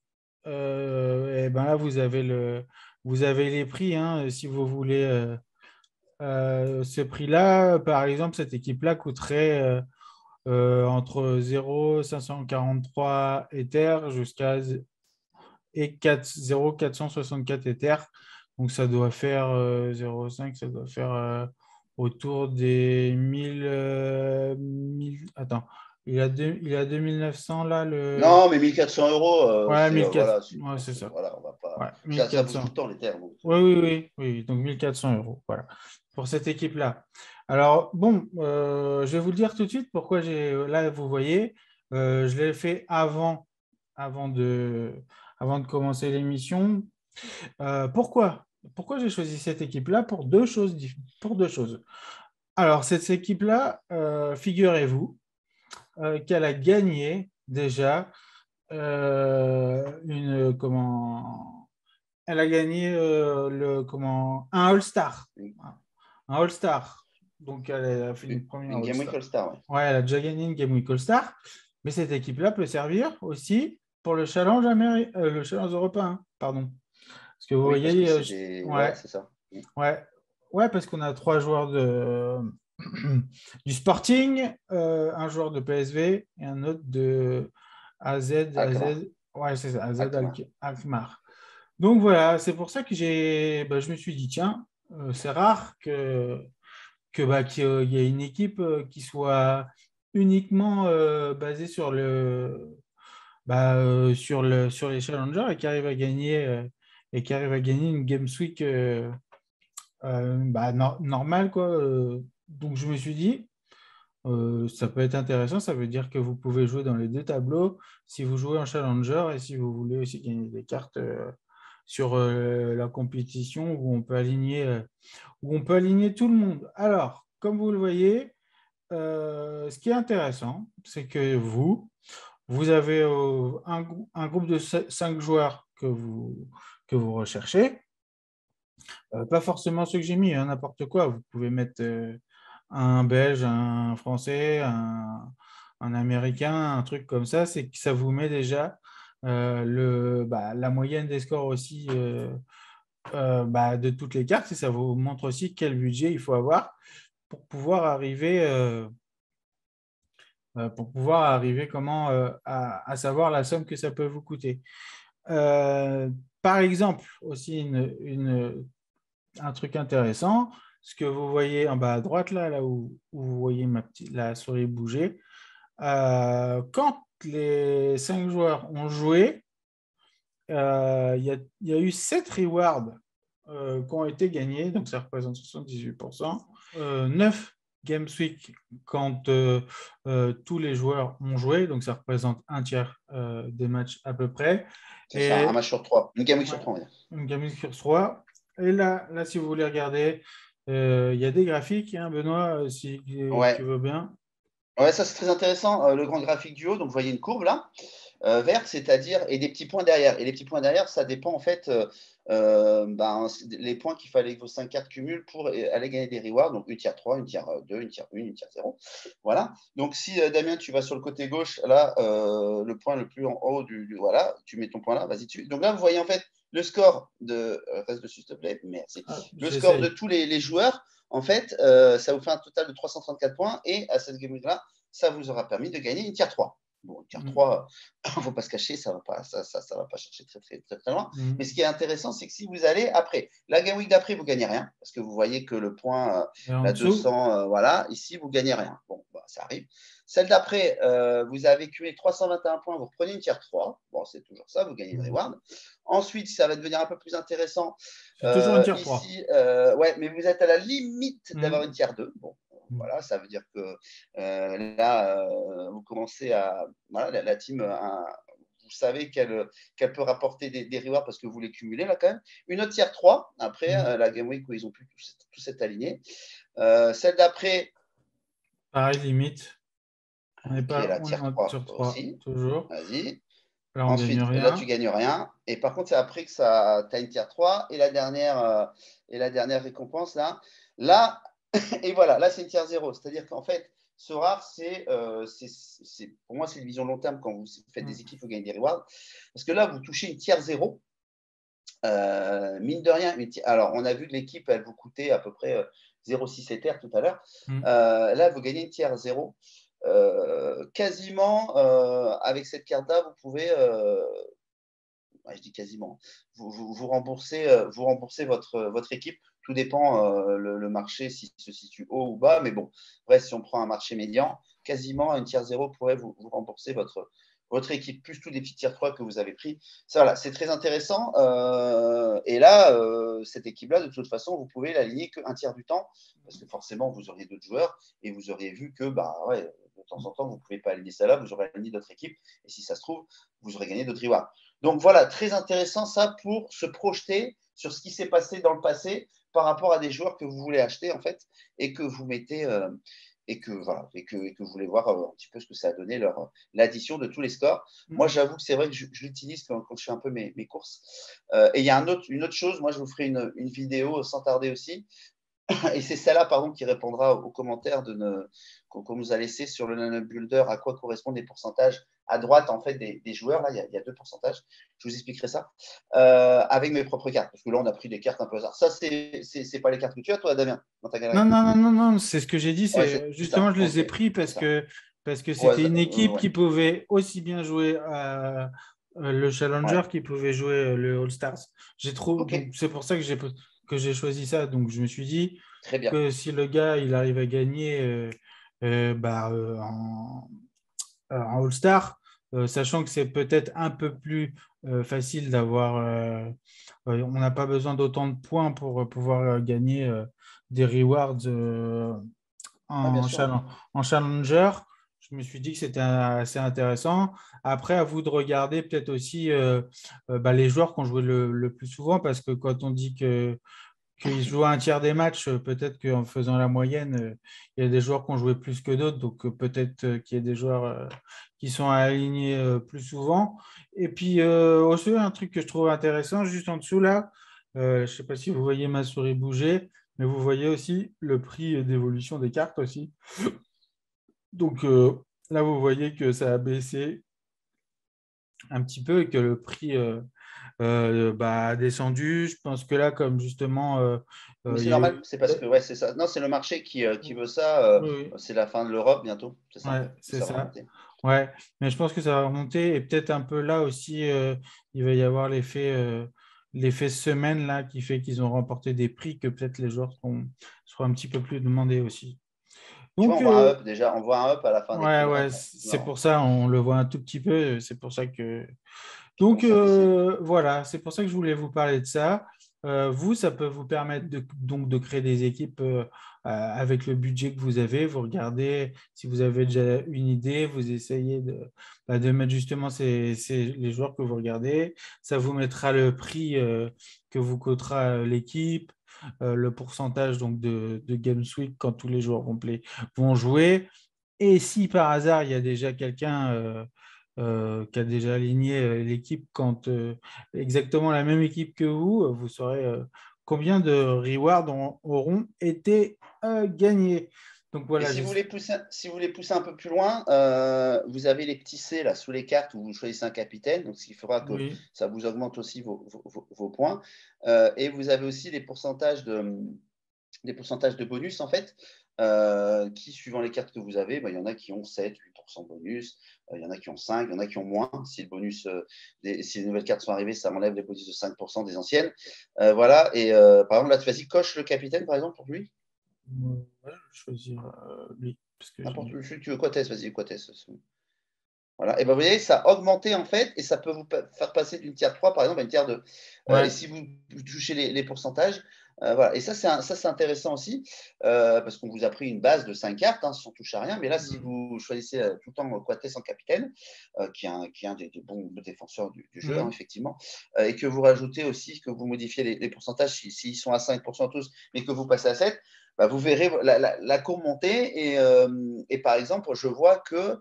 euh, et ben là, vous avez, le, vous avez les prix. Hein, si vous voulez euh, euh, ce prix-là, par exemple, cette équipe-là coûterait euh, euh, entre zéro virgule cinq cent quarante-trois Ether jusqu'à et quatre- zéro virgule quatre cent soixante-quatre Ether. Donc, ça doit faire euh, zéro virgule cinq, ça doit faire euh, autour des mille, euh, mille. Attends, il a, deux, il a deux mille neuf cents là, le.
Non, mais mille quatre cents euros, euh,
Ouais,
c'est euh,
mille quatre cents.
voilà, c'est-
Ouais, c'est ça.
voilà, on va pas.
Ouais,
Ça, ça bouge tout
mille quatre cents.
le temps les termes. donc,
Oui,
euh,
oui, oui, oui, donc mille quatre cents euros, voilà, pour cette équipe-là. Alors, bon, euh, je vais vous le dire tout de suite pourquoi j'ai, là, vous voyez, euh, je l'ai fait avant, avant de, avant de commencer l'émission. Euh, pourquoi? Pourquoi j'ai choisi cette équipe-là? Pour deux choses, diff- pour deux choses. Alors, cette équipe-là, euh, figurez-vous euh, qu'elle a gagné déjà euh, une, comment, elle a gagné euh, le, comment, un All-Star. Un All-Star. Donc, elle a fait une première
Une Game Week
All-Star.
All-Star, ouais.
Ouais, elle a déjà gagné une Game Week All-Star. Mais cette équipe-là peut servir aussi pour le challenge, améri- euh, le challenge européen. Pardon. Parce que vous
Oui, parce que
voyez, euh,
c'est
je-
des. Ouais,
ouais,
c'est ça.
ouais, ouais, parce qu'on a trois joueurs de, du Sporting, euh, un joueur de P S V et un autre de A Z,
Alkmaar.
A Z, ouais, c'est ça, A Z
Alkmaar.
Alk- Alkmaar. Donc voilà, c'est pour ça que j'ai, bah, je me suis dit, tiens, euh, c'est rare que, que bah, qu'il y ait une équipe euh, qui soit uniquement euh, basée sur le, bah, euh, sur le, sur les challengers et qui arrive à gagner, euh, et qui arrive à gagner une Games Week euh, euh, bah, no- normale, quoi. Euh, donc je me suis dit, euh, ça peut être intéressant, ça veut dire que vous pouvez jouer dans les deux tableaux si vous jouez en challenger et si vous voulez aussi gagner des cartes euh, sur euh, la compétition où on peut aligner, euh, où on peut aligner tout le monde. Alors, comme vous le voyez, euh, ce qui est intéressant, c'est que vous, vous avez euh, un, grou- un groupe de c- cinq joueurs que vous, que vous recherchez. Euh, pas forcément ceux que j'ai mis, hein, n'importe quoi. Vous pouvez mettre euh, un Belge, un Français, un, un Américain, un truc comme ça. C'est que ça vous met déjà euh, le, bah, la moyenne des scores aussi euh, euh, bah, de toutes les cartes et ça vous montre aussi quel budget il faut avoir pour pouvoir arriver, euh, euh, pour pouvoir arriver comment, euh, à, à savoir la somme que ça peut vous coûter. Euh, par exemple, aussi une, une un truc intéressant, ce que vous voyez en bas à droite, là, là où, où vous voyez ma petite, la souris bouger, euh, quand les cinq joueurs ont joué, euh, il y, a, y a eu sept rewards euh, qui ont été gagnés, donc ça représente soixante-dix-huit pour cent. Euh, neuf Games Week quand euh, euh, tous les joueurs ont joué, donc ça représente un tiers euh, des matchs à peu près.
C'est ça, un
Et
match sur trois. Une Game Week
ouais,
sur trois, on va dire.
une Game Week sur trois. Et là, là, si vous voulez regarder, euh, il y a des graphiques, hein, Benoît, euh, si tu
Ouais.
veux bien.
Ouais, ça c'est très intéressant. Euh, le grand graphique du haut, donc vous voyez une courbe là, euh, verte, c'est-à-dire, et des petits points derrière. Et les petits points derrière, ça dépend en fait euh, euh, ben, les points qu'il fallait que vos cinq cartes cumulent pour aller gagner des rewards. Donc une tiers trois, une tiers deux, une tiers un, une tiers zéro. Voilà. Donc si euh, Damien, tu vas sur le côté gauche, là, euh, le point le plus en haut du, du- Voilà, tu mets ton point là, vas-y dessus. Donc là, vous voyez en fait le score de. euh, reste dessus, s'il te plaît. Merci.
Ah,
Le score de
j'essaye.
tous les, les joueurs. En fait, euh, ça vous fait un total de trois cent trente-quatre points et à cette game-là, ça vous aura permis de gagner une tier trois. Bon, une tier
Mm,
trois, il ne faut pas se cacher, ça ne va, pas, ça, ça, ça va pas chercher très, très, très, très loin.
mm.
Mais ce qui est intéressant, c'est que si vous allez après, la game week d'après, vous ne gagnez rien, parce que vous voyez que le point, euh,
Et en
la
dessous,
deux cents, euh, voilà, ici, vous ne gagnez rien. Bon, bah, ça arrive. Celle d'après, euh, vous avez cumulé trois cent vingt et un points, vous reprenez une tier trois. Bon, c'est toujours ça, vous gagnez une
mm,
reward. Ensuite, ça va devenir un peu plus intéressant.
c'est toujours une
Euh,
tier trois.
ici, euh, ouais, mais vous êtes à la limite d'avoir
Mm,
une tier deux. Bon,
mm.
voilà, ça veut dire que euh, là, euh, vous commencez à. Voilà, la, la team, un, vous savez qu'elle qu'elle peut rapporter des, des rewards parce que vous les cumulez là quand même. Une autre tier trois, après,
Mm.
euh, la Game Week où ils ont pu tous, tous être alignés. Euh, celle d'après,
Pareil, limite. On n'est
qui est
pas
la
on
tier
est en
trois
sur trois,
aussi.
toujours.
Vas-y.
Là, on gagne
Ensuite, là, tu
rien.
gagnes rien. Et par contre, c'est après que ça, tu as une tier trois. Et la dernière, euh, et la dernière récompense, là, là et voilà, là, c'est une tier zéro. C'est-à-dire qu'en fait, ce rare, c'est, euh, c'est, c'est- pour moi, c'est une vision long terme quand vous faites
Mm.
des équipes, vous gagnez des rewards. Parce que là, vous touchez une tier zéro. Euh, mine de rien, une tier- alors, on a vu que l'équipe, elle vous coûtait à peu près euh, zéro virgule six Ether tout à l'heure.
Mm.
Euh, là, vous gagnez une tier zéro. Euh, quasiment, euh, avec cette carte-là, vous pouvez. Euh, ouais, je dis quasiment, vous, vous, vous remboursez, euh, vous remboursez votre, votre équipe. Tout dépend euh, le, le marché s'il se situe haut ou bas. Mais bon, bref, si on prend un marché médian, quasiment une tier zéro pourrait vous, vous rembourser votre, votre équipe, plus tous les petits tier trois que vous avez pris. Ça, voilà, c'est très intéressant. Euh, et là, euh, cette équipe-là, de toute façon, vous pouvez l'aligner qu'un tiers du temps, parce que forcément, vous auriez d'autres joueurs et vous auriez vu que, bah ouais, de temps en temps, vous ne pouvez pas aligner ça là, vous aurez aligné d'autres équipes. Et si ça se trouve, vous aurez gagné d'autres rewards. Donc voilà, très intéressant ça pour se projeter sur ce qui s'est passé dans le passé, par rapport à des joueurs que vous voulez acheter, en fait, et que vous mettez… Euh, et que, voilà, et, que, et que vous voulez voir euh, un petit peu ce que ça a donné, leur, l'addition de tous les scores. Mmh. Moi, j'avoue que c'est vrai que je, je l'utilise quand, quand je fais un peu mes, mes courses. Euh, et il y a un autre, une autre chose, moi, je vous ferai une, une vidéo sans tarder aussi. Et c'est celle-là, pardon, qui répondra aux commentaires de ne, qu'on, qu'on nous a laissé sur le Lineup Builder, à quoi correspondent les pourcentages à droite, en fait, des, des joueurs. Là, il y, a, il y a deux pourcentages. Je vous expliquerai ça euh, avec mes propres cartes. Parce que là, on a pris des cartes un peu hasard. Ça, c'est, c'est, c'est pas les cartes que tu as, toi, Damien, dans ta galerie.
Non, non, non, non, non, c'est ce que j'ai dit. C'est,
ouais, c'est
justement,
ça.
je les
Okay.
ai pris parce que, parce que
ouais,
c'était
ça,
une équipe
euh, ouais.
qui pouvait aussi bien jouer à, à le Challenger
ouais.
qui pouvait jouer le All-Stars. J'ai trop,
okay.
donc c'est pour ça que j'ai, que j'ai choisi ça. Donc, je me suis dit
Très bien.
que si le gars il arrive à gagner euh, euh, bah, euh, en, en All-Star, euh, sachant que c'est peut-être un peu plus euh, facile d'avoir. Euh, euh, on n'a pas besoin d'autant de points pour euh, pouvoir euh, gagner euh, des rewards euh, en,
ah,
challenge, en Challenger. Je me suis dit que c'était assez intéressant. Après, à vous de regarder peut-être aussi euh, euh, bah, les joueurs qui ont joué le, le plus souvent, parce que quand on dit que qu'ils jouent un tiers des matchs, peut-être qu'en faisant la moyenne, il y a des joueurs qui ont joué plus que d'autres, donc peut-être qu'il y a des joueurs qui sont alignés plus souvent. Et puis aussi, un truc que je trouve intéressant, juste en dessous là, euh, je ne sais pas si vous voyez ma souris bouger, mais vous voyez aussi le prix d'évolution des cartes aussi. Donc euh, là, vous voyez que ça a baissé un petit peu et que le prix euh, euh, bah, a descendu. Je pense que là, comme justement… Euh,
Mais
euh,
c'est
y a
normal,
eu…
c'est parce que ouais, c'est ça. Non, c'est le marché qui, euh, qui veut ça. Euh,
Oui, oui.
c'est la fin de l'Europe bientôt, c'est ça.
Ouais, c'est
Ça va
ça.
remonter.
Ouais, mais je pense que ça va remonter et peut-être un peu là aussi, euh, il va y avoir l'effet euh, l'effet semaine là qui fait qu'ils ont remporté des prix que peut-être les joueurs seront, seront un petit peu plus demandés aussi.
Tu vois,
Donc,
on voit un
euh,
up déjà, on voit un up à la fin des
ouais,
coups de
ouais,
reine. Ouais.
c'est
Non,
pour ça, on le voit un tout petit peu, c'est pour ça que…
pour
Donc,
synthétiser.
euh, voilà, c'est pour ça que je voulais vous parler de ça. Euh, vous, ça peut vous permettre de, donc de créer des équipes euh, euh, avec le budget que vous avez. Vous regardez si vous avez déjà une idée, vous essayez de, bah, de mettre justement ces, ces- les joueurs que vous regardez. Ça vous mettra le prix euh, que vous coûtera l'équipe, euh, le pourcentage donc de, de Games Week quand tous les joueurs complets vont jouer. Et si par hasard, il y a déjà quelqu'un euh, euh, qui a déjà aligné euh, l'équipe quand euh, exactement la même équipe que vous, euh, vous saurez euh, combien de rewards ont- auront été euh, gagnés. Donc
Et
voilà,
si
j'ai…
vous voulez pousser, si vous voulez pousser un peu plus loin, euh, vous avez les petits C là sous les cartes où vous choisissez un capitaine, donc ce qui fera que
Oui,
ça vous augmente aussi vos, vos- vos- vos points. Euh, et vous avez aussi les pourcentages de, des pourcentages de bonus en fait, euh, qui suivant les cartes que vous avez, bah, il y en a qui ont sept, huit pour cent bonus, euh, il y en a qui ont cinq, il y en a qui ont moins. Si le bonus, euh, des- si les nouvelles cartes sont arrivées, ça m'enlève les bonus de cinq pour cent des anciennes. Euh, voilà, et euh, par exemple, là, vas-y, coche le capitaine, par exemple, pour lui.
ouais, je vais choisir euh, lui. Parce que
N'importe
j'ai…
où, tu veux quoi, Tess, vas-y, quoi, Tess. Voilà, et ben vous voyez, ça a augmenté en fait, et ça peut vous faire passer d'une tiers trois, par exemple, à une tiers deux. Euh, et
Ouais,
si vous touchez les, les pourcentages, euh, voilà. Et ça, c'est un- ça, c'est intéressant aussi, euh, parce qu'on vous a pris une base de cinq cartes, hein, sans toucher à rien. Mais là, si
mm,
vous choisissez euh, tout le temps Quates en capitaine, euh, qui est un, qui est un des, des bons défenseurs du, du jeu, hein,
mm,
effectivement, euh, et que vous rajoutez aussi, que vous modifiez les, les pourcentages, s'ils si, s'ils sont à cinq pour cent tous, mais que vous passez à sept, bah, vous verrez la, la, la courbe monter. Et, euh, et par exemple, je vois que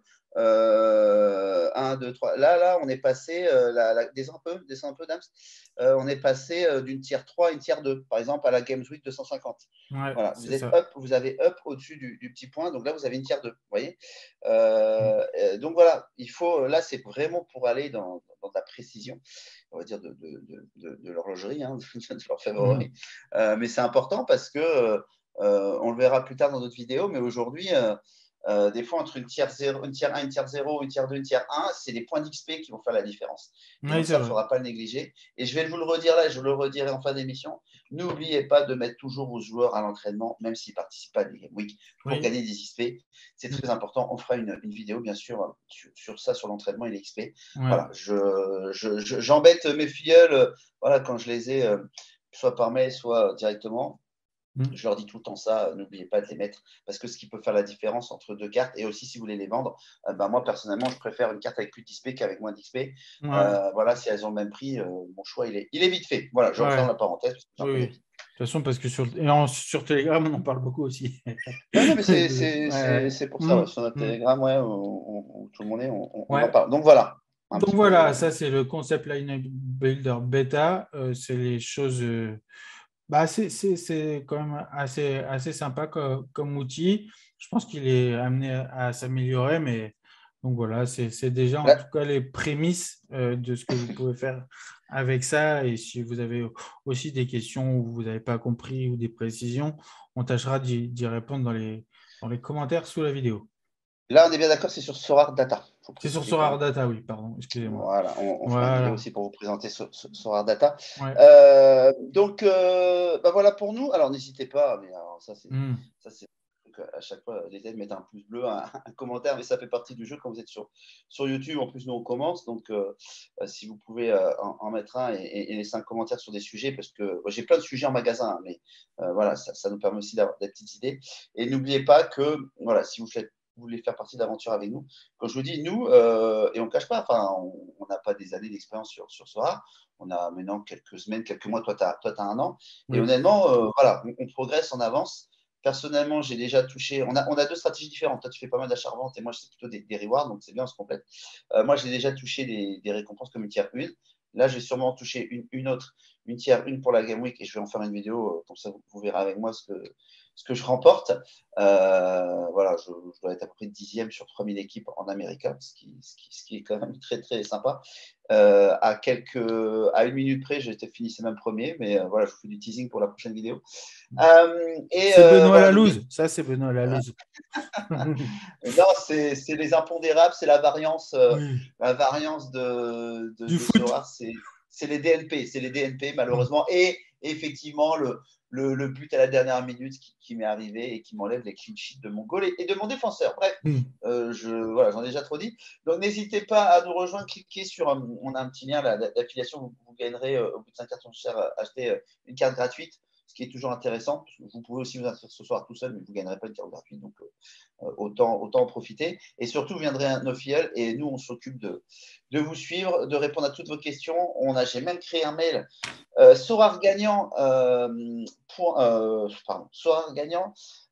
euh, un, deux, trois. Là, là, on est passé, euh, la, la, descends un peu, descends un peu, Dams. Euh, on est passé euh, d'une tier trois à une tier deux, par exemple, à la Games Week deux cent cinquante.
ouais,
Voilà, vous
c'est
êtes
ça.
up, vous avez up au-dessus du, du petit point, donc là, vous avez une tier deux, vous voyez.
Mm,
Euh, euh, donc voilà, il faut, là, c'est vraiment pour aller dans, dans la précision, on va dire, de, de, de, de, de l'horlogerie, hein, de l'orfèvrerie.
mm.
Euh, mais c'est important parce que, euh, on le verra plus tard dans d'autres vidéos, mais aujourd'hui, euh, Euh, des fois, entre une tiers zéro, une tiers un, une tiers zéro, une tiers deux, une tiers un, c'est les points d'X P qui vont faire la différence. Et
Oui,
donc,
c'est
ça, il ne
vrai.
faudra pas le négliger. Et je vais vous le redire là, je le redirai en fin d'émission. N'oubliez pas de mettre toujours vos joueurs à l'entraînement, même s'ils ne participent pas à des Game Week, pour
Oui.
gagner des X P. C'est
Mm,
très important. On fera une, une vidéo, bien sûr, sur, sur ça, sur l'entraînement et les X P.
ouais.
Voilà, je, je, je, j'embête mes filleuls euh, voilà, quand je les ai, euh, soit par mail, soit directement.
Mm.
Je leur dis tout le temps ça, euh, n'oubliez pas de les mettre, parce que ce qui peut faire la différence entre deux cartes, et aussi si vous voulez les vendre, euh, bah, moi personnellement, je préfère une carte avec plus d'X P qu'avec moins d'X P.
Ouais,
Euh, voilà, si elles ont le même prix, euh, mon choix, il est, il est vite fait. Voilà, je referme
ouais,
la parenthèse, parce que j'en
oui,
connais
oui.
vite.
toute façon, parce que sur, et en- sur Telegram, on en parle beaucoup aussi.
Non, non, mais c'est c'est-
Ouais,
c'est-
ouais.
c'est pour ça,
Mm,
ouais. Sur notre
mm.
Telegram, ouais, on- on- on- tout le monde est, on, on- on en
Ouais.
parle. Donc voilà, un
Donc
petit peu.
voilà, ça c'est le concept Line Builder Beta. Euh, c'est les choses. euh, bah, c'est c'est- c'est quand même assez, assez sympa comme, comme outil. Je pense qu'il est amené à, à s'améliorer, mais donc voilà, c'est c'est déjà en tout
Là,
cas les prémices euh, de ce que vous pouvez faire avec ça. Et si vous avez aussi des questions où vous n'avez pas compris ou des précisions, on tâchera d'y d'y répondre dans les, dans les commentaires sous la vidéo.
là, on est bien d'accord, c'est sur Sorar Data. Il faut
C'est sur
préciser quand
Sorar
même.
Data, oui, pardon, excusez-moi.
Voilà, on, on fera une vidéo
Voilà.
aussi pour vous présenter So- So- Sorar Data.
Ouais.
Euh, donc, euh, bah voilà pour nous. Alors, n'hésitez pas, mais alors, ça, c'est
Hmm.
ça, c'est à chaque fois, les aides mettent un pouce bleu, un, un commentaire, mais ça fait partie du jeu quand vous êtes sur, sur YouTube. En plus, nous, on commence. Donc, euh, euh, si vous pouvez euh, en, en mettre un et, et, et laisser un commentaire sur des sujets, parce que moi, j'ai plein de sujets en magasin, hein, mais euh, voilà, ça, ça nous permet aussi d'avoir des petites idées. Et n'oubliez pas que, voilà, si vous faites vous voulez faire partie de l'aventure avec nous. Quand je vous dis nous, euh, et on ne cache pas, enfin, on n'a pas des années d'expérience sur, sur Sora. On a maintenant quelques semaines, quelques mois. Toi, tu as, un an. Et
Oui.
honnêtement, euh, voilà, on, on progresse en avance. Personnellement, j'ai déjà touché. On a, on a deux stratégies différentes. Toi, tu fais pas mal d'achat-revente et moi, c'est plutôt des, des rewards, donc c'est bien, on se complète. Euh, moi, j'ai déjà touché des, des récompenses comme une tiers une. Là, je vais sûrement toucher une, une autre, une tiers une pour la Game Week et je vais en faire une vidéo. Comme ça, vous, vous verrez avec moi ce que, ce que je remporte. Euh, voilà, je, je dois être à peu près dixième sur trois mille équipes en Amérique, ce qui, ce, qui, ce qui est quand même très, très sympa. Euh, à, quelques, à une minute près, j'étais finissé même premier, mais euh, voilà, je vous fais du teasing pour la prochaine vidéo. Euh, et
C'est
euh,
Benoît
voilà,
Lalouse. Ça, c'est Benoît Lalouse.
non, c'est c'est les impondérables, c'est la variance, euh,
Oui.
la variance de, de,
Du
de
foot.
Sora, c'est c'est les D N P, c'est les D N P malheureusement. Et effectivement, le, le, le but à la dernière minute qui, qui m'est arrivé et qui m'enlève les clean sheets de mon goal et, et de mon défenseur. Bref,
Mm.
euh, je voilà, j'en ai déjà trop dit. Donc n'hésitez pas à nous rejoindre, cliquez sur, euh, on a un petit lien là, d'affiliation, vous, vous gagnerez euh, au bout de cinq cartons chers, euh, acheter euh, une carte gratuite, ce qui est toujours intéressant. Vous pouvez aussi vous inscrire ce soir tout seul, mais vous ne gagnerez pas une carte gratuite. Donc, euh, Autant, autant en profiter. Et surtout, vous viendrez un officiel et nous, on s'occupe de, de vous suivre, de répondre à toutes vos questions. On a, j'ai même créé un mail, euh, Sorar Gagnant, euh, point, euh, pardon, Sorar Gagnant,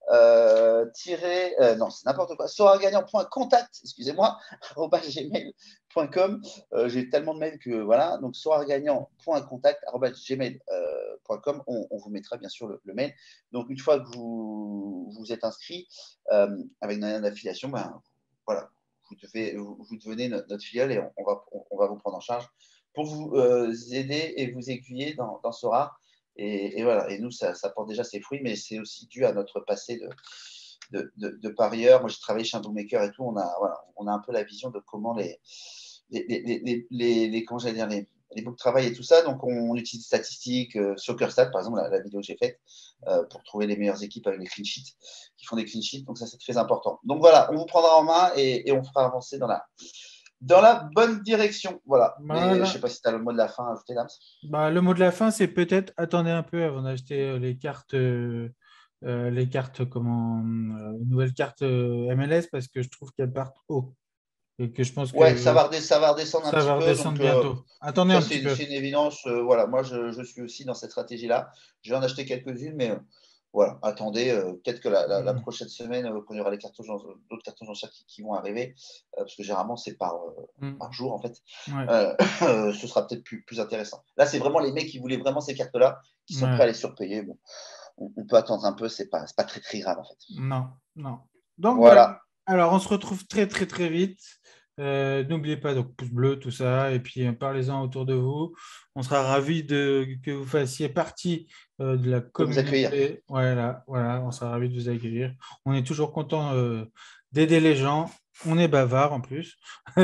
euh, tiré, euh, non, c'est n'importe quoi, sorargagnant.contact, excusez-moi, arobase gmail point com. Euh, j'ai tellement de mails que voilà, donc sorargagnant.contact, arobase gmail point com. On, on vous mettra bien sûr le, le mail. Donc, une fois que vous vous êtes inscrit euh, avec notre d'affiliation, ben, voilà, vous, devez, vous, vous devenez notre, notre filiale et on, on, va, on, on va vous prendre en charge pour vous euh, aider et vous aiguiller dans, dans Sora. Et, et voilà, et nous, ça, ça porte déjà ses fruits, mais c'est aussi dû à notre passé de, de, de, de parieur. Moi, j'ai travaillé chez un bookmaker et tout. On a, voilà, on a un peu la vision de comment les, les, les, les, les, les comment j'allais dire, les, les books travail et tout ça. Donc, on, on utilise des statistiques, euh, SoccerStat, par exemple, la, la vidéo que j'ai faite, euh, pour trouver les meilleures équipes avec les clean sheets, qui font des clean sheets. Donc, ça, c'est très important. Donc, voilà, on vous prendra en main et, et on fera avancer dans la, dans la bonne direction. Voilà.
Voilà.
Mais je ne sais pas si tu as le mot de la fin à ajouter, Dams.
Bah, le mot de la fin, c'est peut-être attendez un peu avant d'acheter euh, les cartes, euh, euh, les cartes, comment, euh, une nouvelle carte euh, M L S parce que je trouve qu'elles partent haut et que je pense
Ouais, ça
que
va, redescendre, ça va redescendre un
ça
petit
va
peu.
redescendre
Donc, euh,
bientôt. Attendez
ça,
un petit
c'est
peu.
une évidence. Euh, voilà, moi, je, je, suis aussi dans cette stratégie-là. Je vais en acheter quelques-unes, mais euh, voilà, attendez. Euh, peut-être que la, la, la, prochaine semaine, euh, quand il y aura les cartons, d'autres cartons enchères qui, qui vont arriver, euh, parce que généralement, c'est par, euh, mm. par jour, en fait,
ouais.
euh, ce sera peut-être plus, plus intéressant. Là, c'est vraiment les mecs qui voulaient vraiment ces cartes-là, qui sont ouais. prêts à les surpayer. Bon, on, on peut attendre un peu, c'est pas, c'est pas très, très grave, en fait.
Non, non. Donc,
voilà.
voilà. Alors, on se retrouve très, très, très vite. Euh, n'oubliez pas, donc pouce bleu, tout ça, et puis euh, parlez-en autour de vous. On sera ravis de, que vous fassiez partie euh, de la communauté. Voilà, voilà, on sera ravis de vous accueillir. On est toujours content euh, d'aider les gens. On est bavard en plus.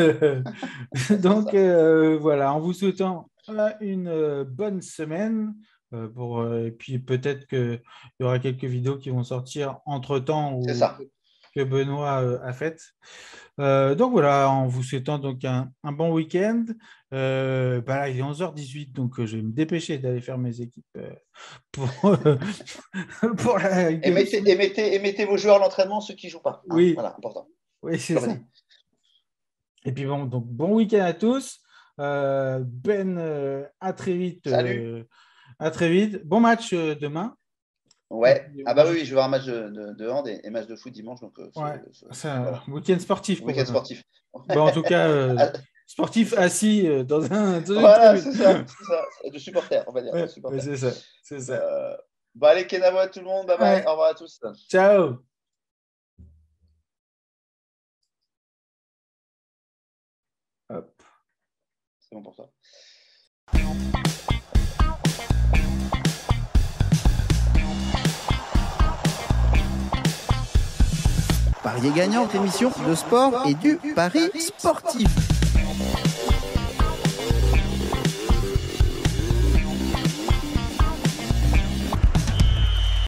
Donc euh, voilà, en vous souhaitant une euh, bonne semaine. Euh, pour, euh, et puis peut-être qu'il y aura quelques vidéos qui vont sortir entre-temps ou que Benoît euh, a faites. Euh, donc voilà, en vous souhaitant donc un, un bon week-end. Euh, bah là, il est onze heures dix-huit, donc euh, je vais me dépêcher d'aller faire mes équipes euh, pour,
pour la et mettez, et, mettez, et mettez vos joueurs à l'entraînement, ceux qui ne jouent pas. Hein,
oui.
Voilà, important.
Oui, c'est ça. Et puis bon, donc bon week-end à tous. Euh, Ben, euh, à très vite.
Salut.
À très vite. Bon match euh, demain.
Ouais. Ah bah oui, oui, je vais voir un match de, de, de hand et, et match de foot dimanche. Donc, euh,
Ouais.
c'est,
C'est un voilà. week-end sportif.
Week-end sportif.
Bon, en tout cas, euh, sportif assis euh, dans un. Dans
voilà, c'est ça, c'est ça. De supporter, on va dire.
Ouais,
supporter.
ouais, c'est ça. C'est ça.
Euh... Bon, allez, Kenavo à tout le monde. Bye bye. Ouais. Au revoir à tous.
Ciao. Hop.
C'est bon pour toi.
Parier gagnant, émission de sport et du pari sportif.